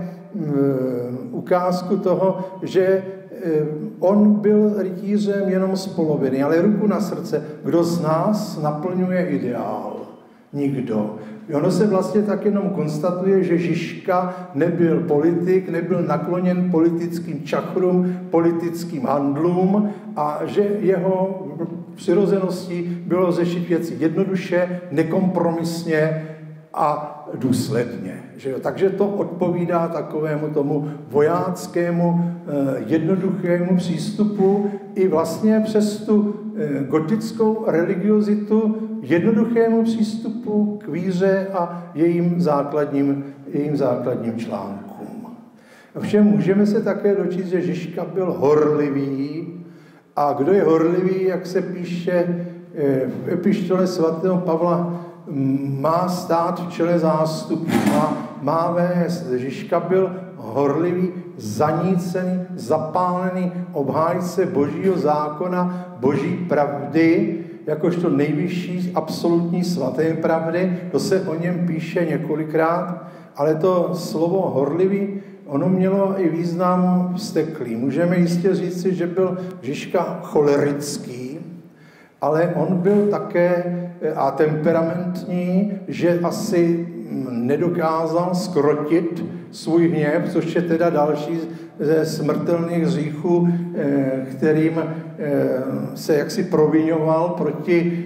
ukázku toho, že on byl rytířem jenom z poloviny, ale ruku na srdce, kdo z nás naplňuje ideál? Nikdo. Ono se vlastně tak jenom konstatuje, že Žižka nebyl politik, nebyl nakloněn politickým čachrům, politickým handlům a že jeho přirozeností bylo řešit věci jednoduše, nekompromisně a důsledně. Že jo? Takže to odpovídá takovému tomu vojáckému, jednoduchému přístupu i vlastně přes tu gotickou religiozitu jednoduchému přístupu k víře a jejím základním, jejím základním článkům. Ovšem můžeme se také dočíst, že Žižka byl horlivý a kdo je horlivý, jak se píše v epištole svatého Pavla, má stát v čele zástupu, má, má vést. Žižka byl horlivý, zanícený, zapálený obhájce božího zákona, boží pravdy, jakožto nejvyšší absolutní svaté pravdy. To se o něm píše několikrát, ale to slovo horlivý, ono mělo i význam vzteklý. Můžeme jistě říci, že byl Žižka cholerický, ale on byl také a temperamentní, že asi nedokázal zkrotit svůj hněv, což je teda další ze smrtelných hříchů, kterým se jaksi proviňoval proti,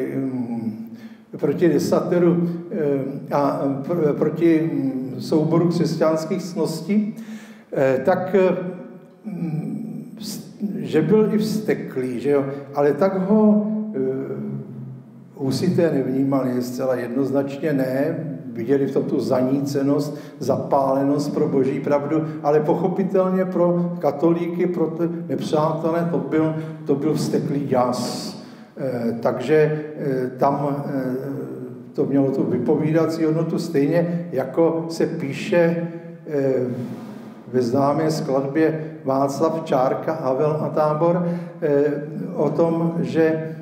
proti desateru a proti souboru křesťanských cností, tak že byl i vzteklý, že jo? Ale tak ho husité nevnímali zcela jednoznačně, ne, viděli v tom tu zanícenost, zapálenost pro boží pravdu, ale pochopitelně pro katolíky, pro ty nepřátelé, to byl, to byl vzteklý jas. E, takže e, tam e, to mělo tu vypovídací hodnotu stejně, jako se píše e, ve známé skladbě Václav Čárka, Havel a Tábor, e, o tom, že e,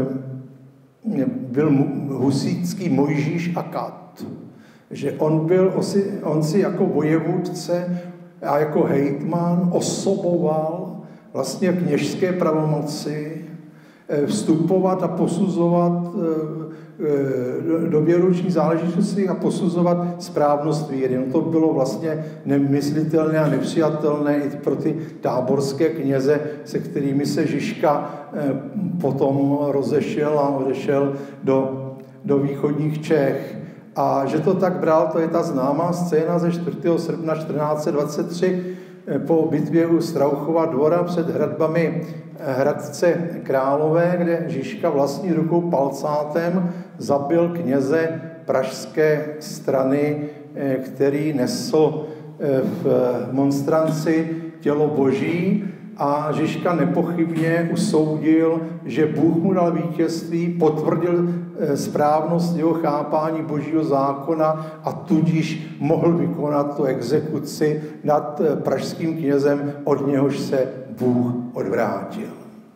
byl husítský Mojžíš a Kat. Že on byl, on si jako vojevůdce a jako hejtman osoboval vlastně kněžské pravomoci, vstupovat a posuzovat do věroučních záležitostí a posuzovat správnost víry. No to bylo vlastně nemyslitelné a nepřijatelné i pro ty táborské kněze, se kterými se Žižka potom rozešel a odešel do, do východních Čech. A že to tak bral, to je ta známá scéna ze čtvrtého srpna čtrnáct set dvacet tři po bitvě u Strauchova dvora před hradbami Hradce Králové, kde Žižka vlastní rukou palcátem zabil kněze pražské strany, který nesl v monstranci tělo Boží, a Žižka nepochybně usoudil, že Bůh mu dal vítězství, potvrdil správnost jeho chápání Božího zákona a tudíž mohl vykonat tu exekuci nad pražským knězem, od něhož se Bůh odvrátil.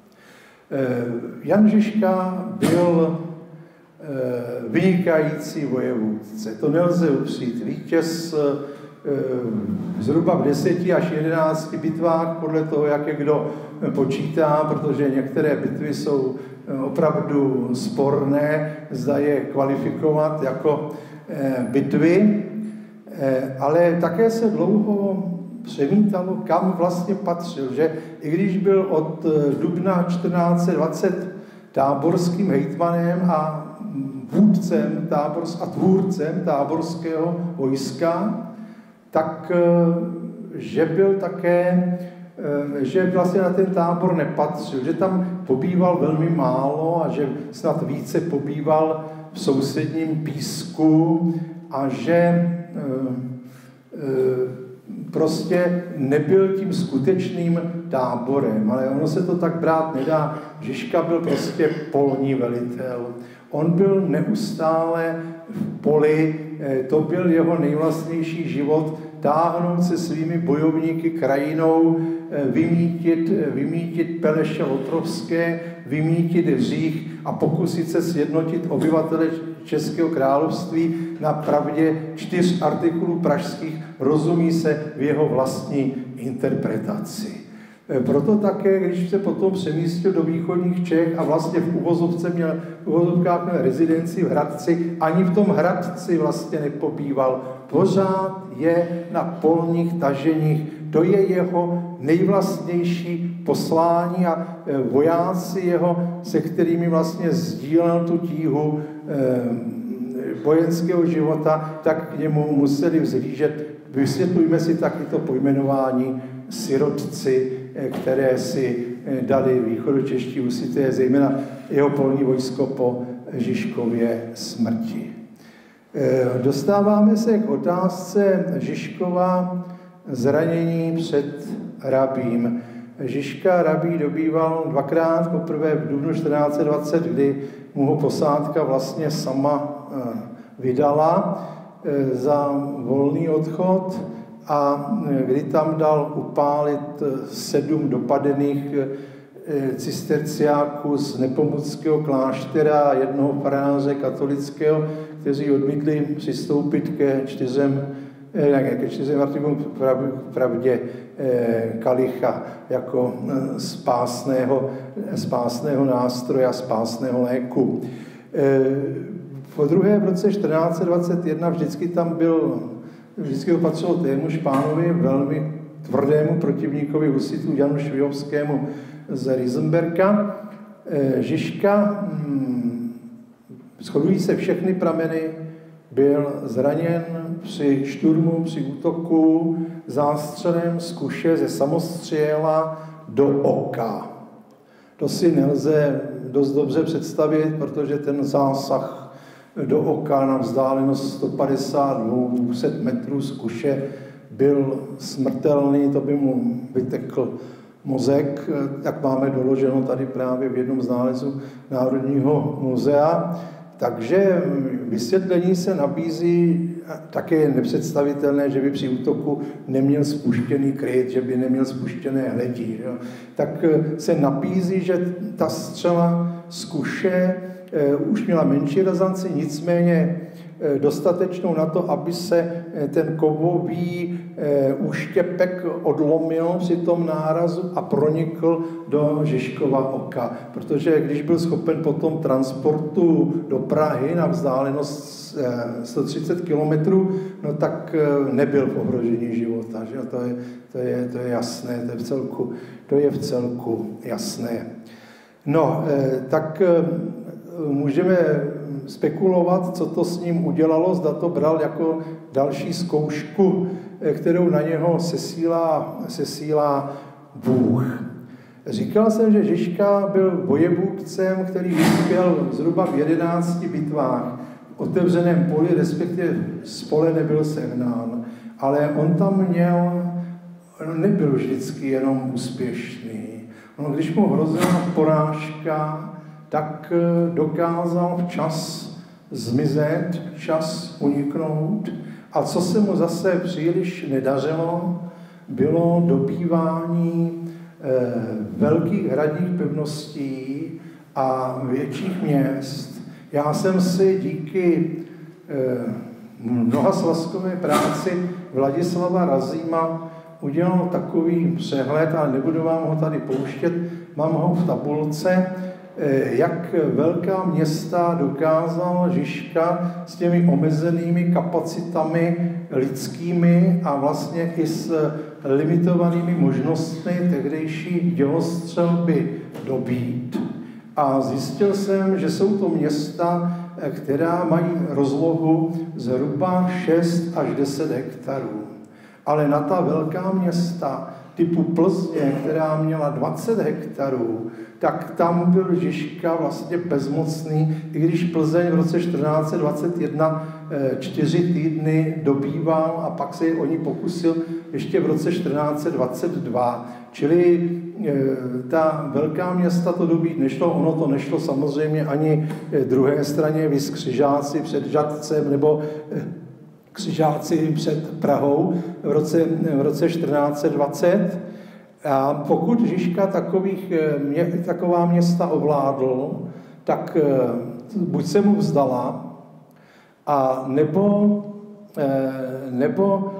Jan Žižka byl vynikající vojevůdce. To nelze upřít. Vítěz zhruba v deseti až jedenácti bitvách, podle toho, jak je kdo počítá, protože některé bitvy jsou opravdu sporné, zda je kvalifikovat jako bitvy, ale také se dlouho přemítalo, kam vlastně patřil, že i když byl od dubna čtrnáct set dvacet táborským hejtmanem a vůdcem tábors, a tvůrcem táborského vojska, tak že byl také, že vlastně na ten tábor nepatřil, že tam pobýval velmi málo a že snad více pobýval v sousedním Písku a že prostě nebyl tím skutečným táborem, ale ono se to tak brát nedá. Žižka byl prostě polní velitel. On byl neustále v poli, to byl jeho nejvlastnější život, táhnout se svými bojovníky krajinou, vymítit, vymítit Peleše Lotrovské, vymítit Hřích a pokusit se sjednotit obyvatele Českého království na pravdě čtyř artikulů pražských, rozumí se v jeho vlastní interpretaci. Proto také, když se potom přemístil do východních Čech a vlastně v uvozovce měl, v uvozovkách měl rezidenci v Hradci, ani v tom Hradci vlastně nepobýval. Pořád je na polních taženích. To je jeho nejvlastnější poslání a vojáci jeho, se kterými vlastně sdílel tu tíhu vojenského života, tak k němu museli vzhlížet. Vysvětlujme si taky to pojmenování sirotci, které si dali východočeští husité, zejména jeho polní vojsko po Žižkově smrti. Dostáváme se k otázce Žižkova zranění před Rabím. Žižka Rabí dobýval dvakrát, poprvé v dubnu čtrnáct set dvacet, kdy mu ho posádka vlastně sama vydala za volný odchod a kdy tam dal upálit sedm dopadených cisterciáků z Nepomuckého kláštera a jednoho faráře katolického, kteří odmítli přistoupit ke čtyřem, ne, ke čtyřem artikulům pravdě kalicha jako spásného, spásného nástroje a spásného léku. Po druhé v roce čtrnáct set dvacet jedna vždycky tam byl, vždycky ho patřilo témuž pánovi, velmi tvrdému protivníkovi husitů Janu Švijovskému z Riesenberga. Žižka, shodují se všechny prameny, byl zraněn při šturmu, při útoku zástřelem z kuše ze samostřela do oka. To si nelze dost dobře představit, protože ten zásah do oka na vzdálenost sto padesát až dvě stě metrů z kuše byl smrtelný, to by mu vytekl mozek, jak máme doloženo tady právě v jednom z nálezů Národního muzea. Takže vysvětlení se nabízí, také nepředstavitelné, že by při útoku neměl spuštěný kryt, že by neměl spuštěné hledí. Jo. Tak se nabízí, že ta střela z kuše už měla menší razanci, nicméně dostatečnou na to, aby se ten kovový úštěpek odlomil při tom nárazu a pronikl do Žižkova oka. Protože když byl schopen po tom transportu do Prahy na vzdálenost sto třicet kilometrů, no tak nebyl v ohrožení života. Že? To, je, to, je, to je jasné, to je v celku, to je v celku jasné. No, tak můžeme spekulovat, co to s ním udělalo, zda to bral jako další zkoušku, kterou na něho sesílá, sesílá Bůh. Říkal jsem, že Žižka byl bojevůdcem, který vyspěl zhruba v jedenácti bitvách v otevřeném poli, respektive z pole nebyl sehnán. Ale on tam měl, on nebyl vždycky jenom úspěšný. On, když mu hrozila porážka, tak dokázal včas zmizet, včas uniknout. A co se mu zase příliš nedařilo, bylo dobývání eh, velkých hradních pevností a větších měst. Já jsem si díky eh, mnoha svazkové práci Vladislava Razíma udělal takový přehled, ale nebudu vám ho tady pouštět, mám ho v tabulce, jak velká města dokázal Žižka s těmi omezenými kapacitami lidskými a vlastně i s limitovanými možnostmi tehdejší dělostřelby dobít. A zjistil jsem, že jsou to města, která mají rozlohu zhruba šest až deset hektarů. Ale na ta velká města typu Plzně, která měla dvacet hektarů, tak tam byl Žižka vlastně bezmocný, i když Plzeň v roce čtrnáct set dvacet jedna čtyři týdny dobýval a pak se o ní pokusil ještě v roce čtrnáct set dvacet dva. Čili ta velká města to dobít nešlo, ono to nešlo samozřejmě ani druhé straně, vy Křižáci před Žatcem nebo Křižáci před Prahou v roce, v roce čtrnáct set dvacet. A pokud Žižka takových, mě, taková města ovládl, tak buď se mu vzdala, a nebo, nebo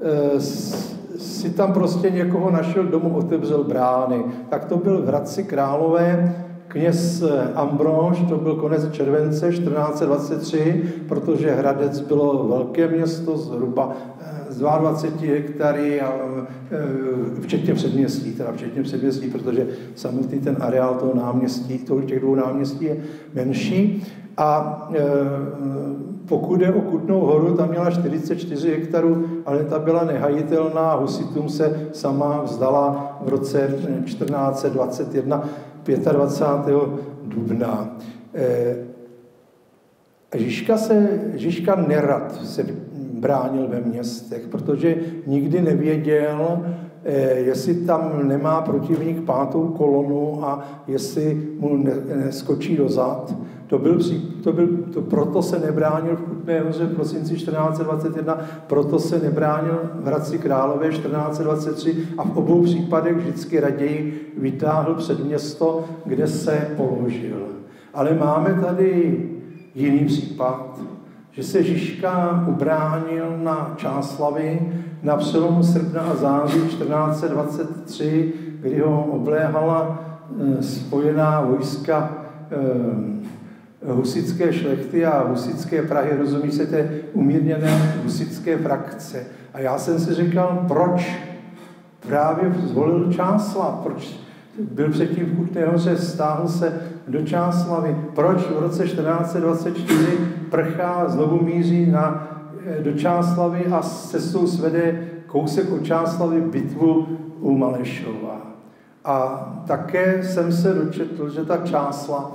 si tam prostě někoho našel, domů otevřel brány. Tak to byl v Hradci Králové kněz Ambrož, to byl konec července čtrnáct set dvacet tři, protože Hradec bylo velké město, zhruba z dvacet dva hektary, a, včetně předměstí, teda včetně předměstí, protože samotný ten areál toho náměstí, toho těch dvou náměstí je menší. A e, pokud jde o Kutnou Horu, tam měla čtyřicet čtyři hektarů, ale ta byla nehajitelná, husitům se sama vzdala v roce čtrnáct set dvacet jedna, dvacátého pátého dubna. E, Žižka, se, Žižka nerad se bránil ve městech, protože nikdy nevěděl, jestli tam nemá protivník pátou kolonu a jestli mu neskočí dozad. To byl, to byl, to, proto se nebránil v Kutné Hoře v prosinci čtrnáct set dvacet jedna, proto se nebránil v Hradci Králové čtrnáct set dvacet tři a v obou případech vždycky raději vytáhl před město, kde se položil. Ale máme tady jiný případ, že se Žižka ubránil na Čáslavi na přelomu srpna a září čtrnáct set dvacet tři, kdy ho obléhala spojená vojska husitské šlechty a husitské Prahy, rozumí se té umírněné husitské frakce. A já jsem si říkal, proč právě zvolil Čáslav, proč byl předtím v Kutné Hoře, stáhl se do Čáslavy, proč v roce čtrnáct set dvacet čtyři prchá, znovu míří na, do Čáslavy a cestou svede kousek od Čáslavy bitvu u Malešova. A také jsem se dočetl, že ta Čáslav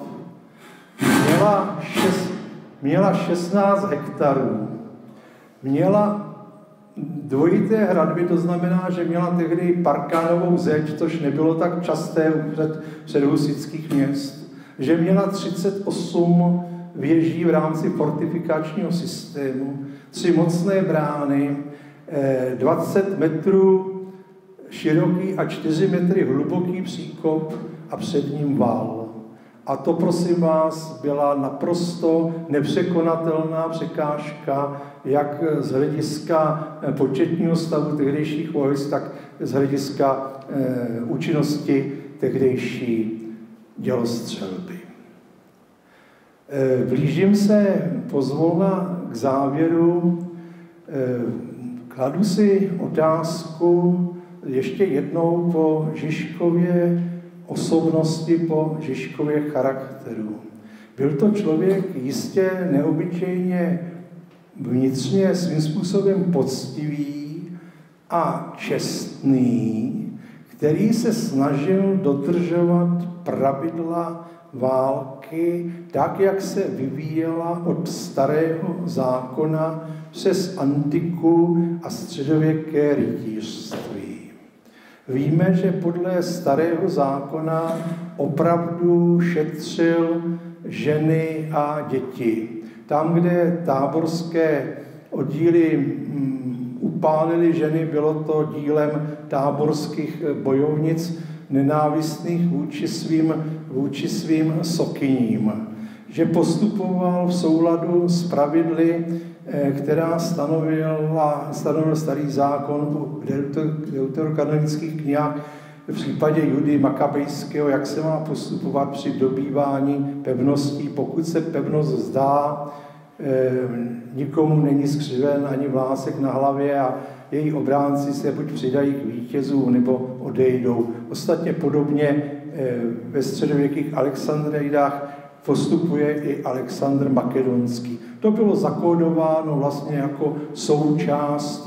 měla, šest, měla šestnáct hektarů, měla dvojité hradby, to znamená, že měla tehdy parkánovou zeď, což nebylo tak časté před, před husitských měst, že měla třicet osm věží v rámci fortifikačního systému, tři mocné brány, dvacet metrů široký a čtyři metry hluboký příkop a před ním val. A to, prosím vás, byla naprosto nepřekonatelná překážka, jak z hlediska početního stavu tehdejších vojsk, tak z hlediska e, účinnosti tehdejší dělostřelby. E, blížím se pozvolna k závěru. E, kladu si otázku ještě jednou po Žižkově osobnosti, po Žižkově charakteru. Byl to člověk jistě neobyčejně vnitřně svým způsobem poctivý a čestný, který se snažil dodržovat pravidla války tak, jak se vyvíjela od starého zákona přes antiku a středověké rytířství. Víme, že podle starého zákona opravdu šetřil ženy a děti. Tam, kde táborské oddíly upálily ženy, bylo to dílem táborských bojovnic nenávistných vůči svým, vůči svým sokyním. Že postupoval v souladu s pravidly, která stanovila, stanovil starý zákon u deuterokanonických knihách v případě Judy Makabejského, jak se má postupovat při dobývání pevností. Pokud se pevnost vzdá, eh, nikomu není skřiven ani vlásek na hlavě a její obránci se buď přidají k vítězům, nebo odejdou. Ostatně podobně eh, ve středověkých Alexandrejidách postupuje i Alexandr Makedonský. To bylo zakódováno vlastně jako součást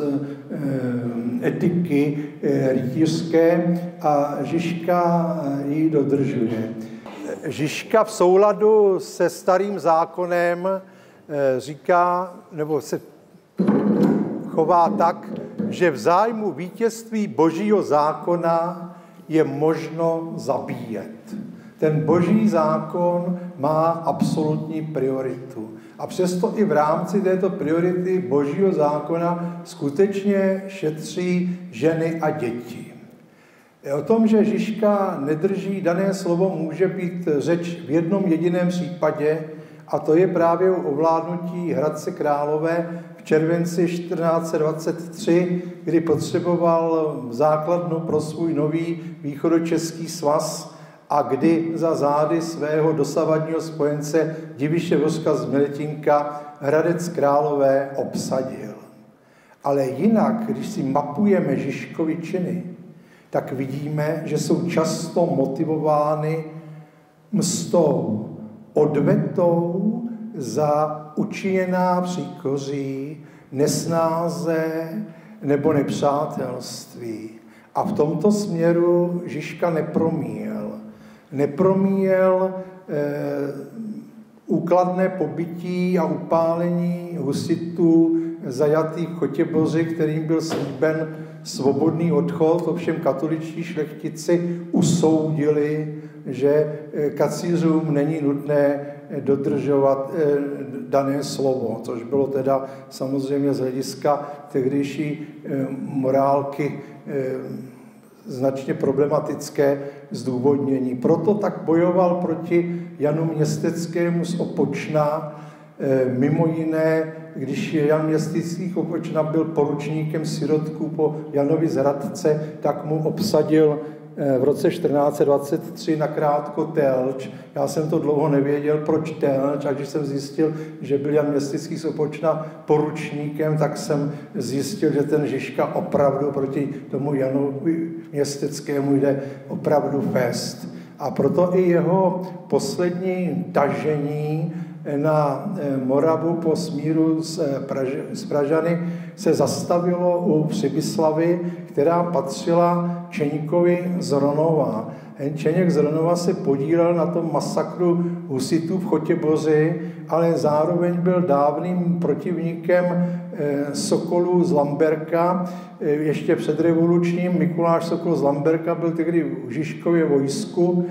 e, etiky e, rytířské a Žižka ji dodržuje. Žižka v souladu se starým zákonem e, říká, nebo se chová tak, že v zájmu vítězství božího zákona je možno zabíjet. Ten boží zákon má absolutní prioritu. A přesto i v rámci této priority božího zákona skutečně šetří ženy a děti. O tom, že Žižka nedrží dané slovo, může být řeč v jednom jediném případě, a to je právě u ovládnutí Hradce Králové v červenci čtrnáct set dvacet tři, kdy potřeboval základnu pro svůj nový východočeský svaz, a kdy za zády svého dosavadního spojence Diviše Voska z Miletínka Hradec Králové obsadil. Ale jinak, když si mapujeme Žižkovy činy, tak vidíme, že jsou často motivovány mstou, odvetou za učiněná příkoří, nesnáze nebo nepřátelství. A v tomto směru Žižka nepromíjel. Nepromíjel eh, úkladné pobytí a upálení husitů zajatých v Chotěboři, kterým byl slíben svobodný odchod. Ovšem katoličtí šlechtici usoudili, že kacířům není nutné dodržovat eh, dané slovo, což bylo teda samozřejmě z hlediska tehdejší eh, morálky eh, značně problematické zdůvodnění. Proto tak bojoval proti Janu Městeckému z Opočna, mimo jiné, když Jan Městecký z Opočna byl poručníkem sirotků po Janovi z Hradce, tak mu obsadil v roce čtrnáct set dvacet tři nakrátko Telč. Já jsem to dlouho nevěděl, proč Telč, a když jsem zjistil, že byl Jan Městecký z Opočna poručníkem, tak jsem zjistil, že ten Žižka opravdu proti tomu Janu Městeckému jde opravdu fest. A proto i jeho poslední tažení na Moravu po smíru s, Praž, s Pražany se zastavilo u Přibyslavy, která patřila Čeňkovi z Ronova. Čeněk z Ronova se podílel na tom masakru husitů v Chotěboři, ale zároveň byl dávným protivníkem Sokolů z Lamberka. Ještě předrevolučním Mikuláš Sokol z Lamberka byl tehdy v Žižkově vojsku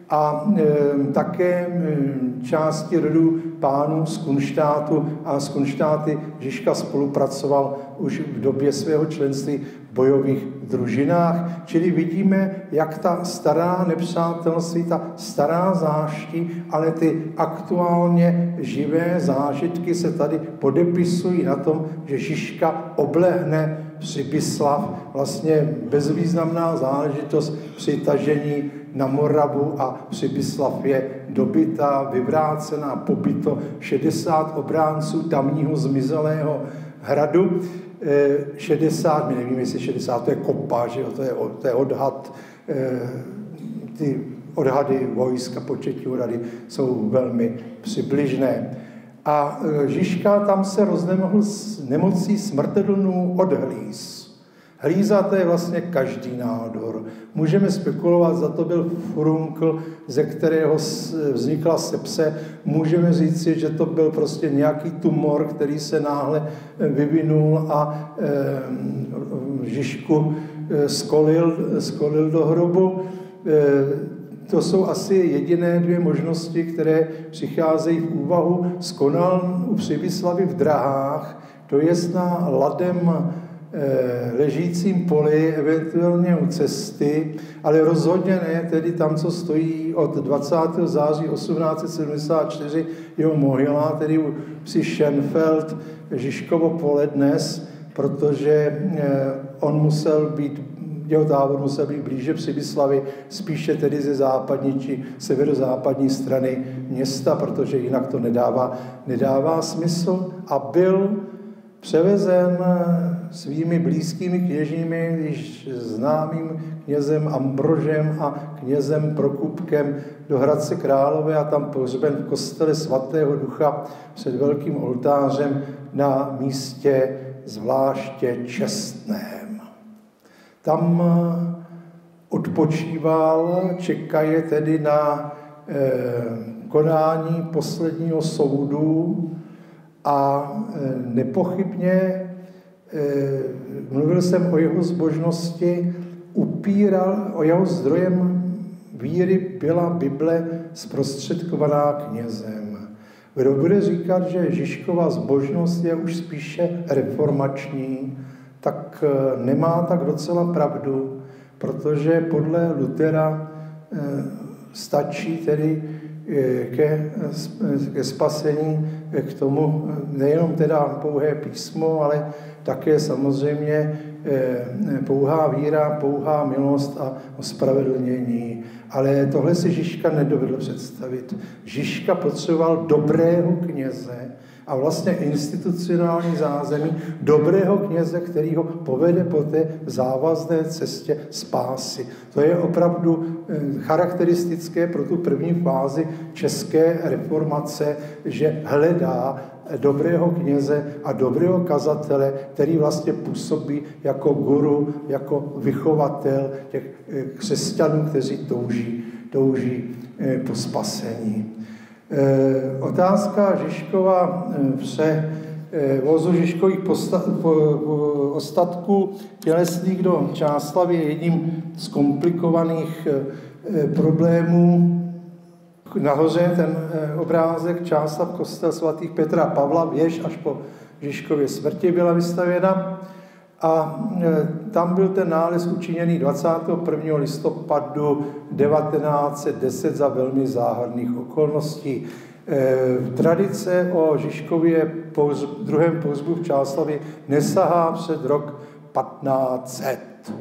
a e, také e, části rodu pánů z Kunštátu a z Kunštáty Žižka spolupracoval už v době svého členství v bojových družinách, čili vidíme, jak ta stará nepřátelství, ta stará záští, ale ty aktuálně živé zážitky se tady podepisují na tom, že Žižka oblehne Přibyslav, vlastně bezvýznamná záležitost při tažení na Moravu a Přibyslav je dobytá, vyvrácená, pobyto šedesát obránců tamního zmizelého hradu. šedesát, my nevím, jestli šedesát, to je kopa, že jo, to, je, to je odhad, ty odhady vojska, početní odhady jsou velmi přibližné. A Žižka tam se roznemohl s nemocí smrtelnou od hlíz. Hlíza to je vlastně každý nádor. Můžeme spekulovat, za to byl furunkl, ze kterého vznikla sepse. Můžeme říct si, že to byl prostě nějaký tumor, který se náhle vyvinul a e, Žižku skolil, skolil do hrobu. E, To jsou asi jediné dvě možnosti, které přicházejí v úvahu. Skonal u Přibyslavy v Drahách, to je na ladem e, ležícím poli, eventuálně u cesty, ale rozhodně ne tedy tam, co stojí od dvacátého září osmnáct set sedmdesát čtyři jeho mohyla, tedy u psi Schenfeld, Žižkovo pole dnes, protože e, on musel být jeho tábor musel být blíže Přibyslavy, spíše tedy ze západní či severozápadní strany města, protože jinak to nedává, nedává smysl. A byl převezen svými blízkými kněžími, již známým knězem Ambrožem a knězem Prokupkem do Hradce Králové a tam pohřben v kostele svatého Ducha před velkým oltářem na místě zvláště čestném. Tam odpočíval, čekaje tedy na e, konání posledního soudu a e, nepochybně e, mluvil jsem o jeho zbožnosti, upíral, o jeho zdrojem víry byla Bible zprostředkovaná knězem. Kdo bude říkat, že Žižkova zbožnost je už spíše reformační, tak nemá tak docela pravdu, protože podle Luthera stačí tedy ke, ke spasení k tomu nejenom teda pouhé písmo, ale také samozřejmě pouhá víra, pouhá milost a ospravedlnění. Ale tohle si Žižka nedovedl představit. Žižka potřeboval dobrého kněze, a vlastně institucionální zázemí dobrého kněze, který ho povede po té závazné cestě spásy. To je opravdu charakteristické pro tu první fázi české reformace, že hledá dobrého kněze a dobrého kazatele, který vlastně působí jako guru, jako vychovatel těch křesťanů, kteří touží, touží po spasení. E, otázka Žižkova pře e, vozu Žižkových posta, po, po, ostatků tělesných do Čáslav je jedním z komplikovaných e, problémů. Nahoře ten e, obrázek Čáslav, kostel svatých Petra a Pavla, věž až po Žižkově smrti byla vystavěna. A e, tam byl ten nález učiněný dvacátého prvního listopadu devatenáct set deset za velmi záhadných okolností. E, tradice o Žižkově pouz, druhém pohřbu v Čáslavě nesahá před rok patnáct set.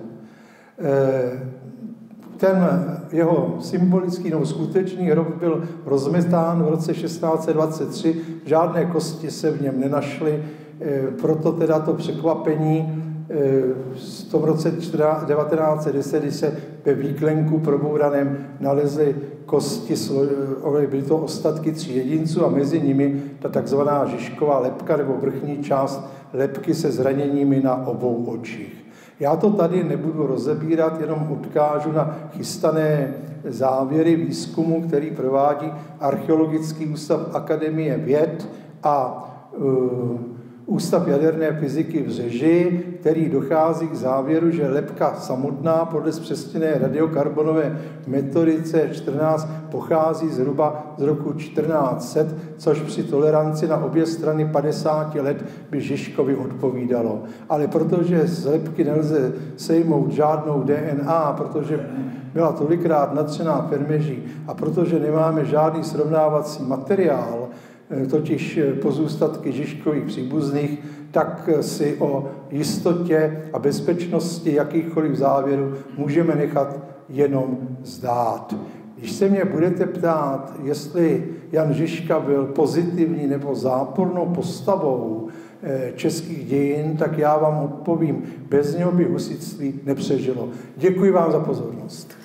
E, ten jeho symbolický nebo skutečný hrob byl rozmetán v roce šestnáct set dvacet tři, žádné kosti se v něm nenašly, e, proto teda to překvapení v tom roce devatenáct set deset, kdy se ve výklenku probouraném nalezly kosti, byly to ostatky tří jedinců a mezi nimi ta takzvaná Žižková lebka nebo vrchní část lebky se zraněními na obou očích. Já to tady nebudu rozebírat, jenom odkážu na chystané závěry výzkumu, který provádí Archeologický ústav Akademie věd a uh, Ústav jaderné fyziky v Řeži, který dochází k závěru, že lepka samotná podle zpřesněné radiokarbonové metodice čtrnáct pochází zhruba z roku čtrnáct set, což při toleranci na obě strany padesát let by Žižkovi odpovídalo. Ale protože z lepky nelze sejmout žádnou D N A, protože byla tolikrát natřená fermeží a protože nemáme žádný srovnávací materiál, totiž pozůstatky Žižkových příbuzných, tak si o jistotě a bezpečnosti jakýchkoliv závěrů můžeme nechat jenom zdát. Když se mě budete ptát, jestli Jan Žižka byl pozitivní nebo zápornou postavou českých dějin, tak já vám odpovím, bez něho by husitství nepřežilo. Děkuji vám za pozornost.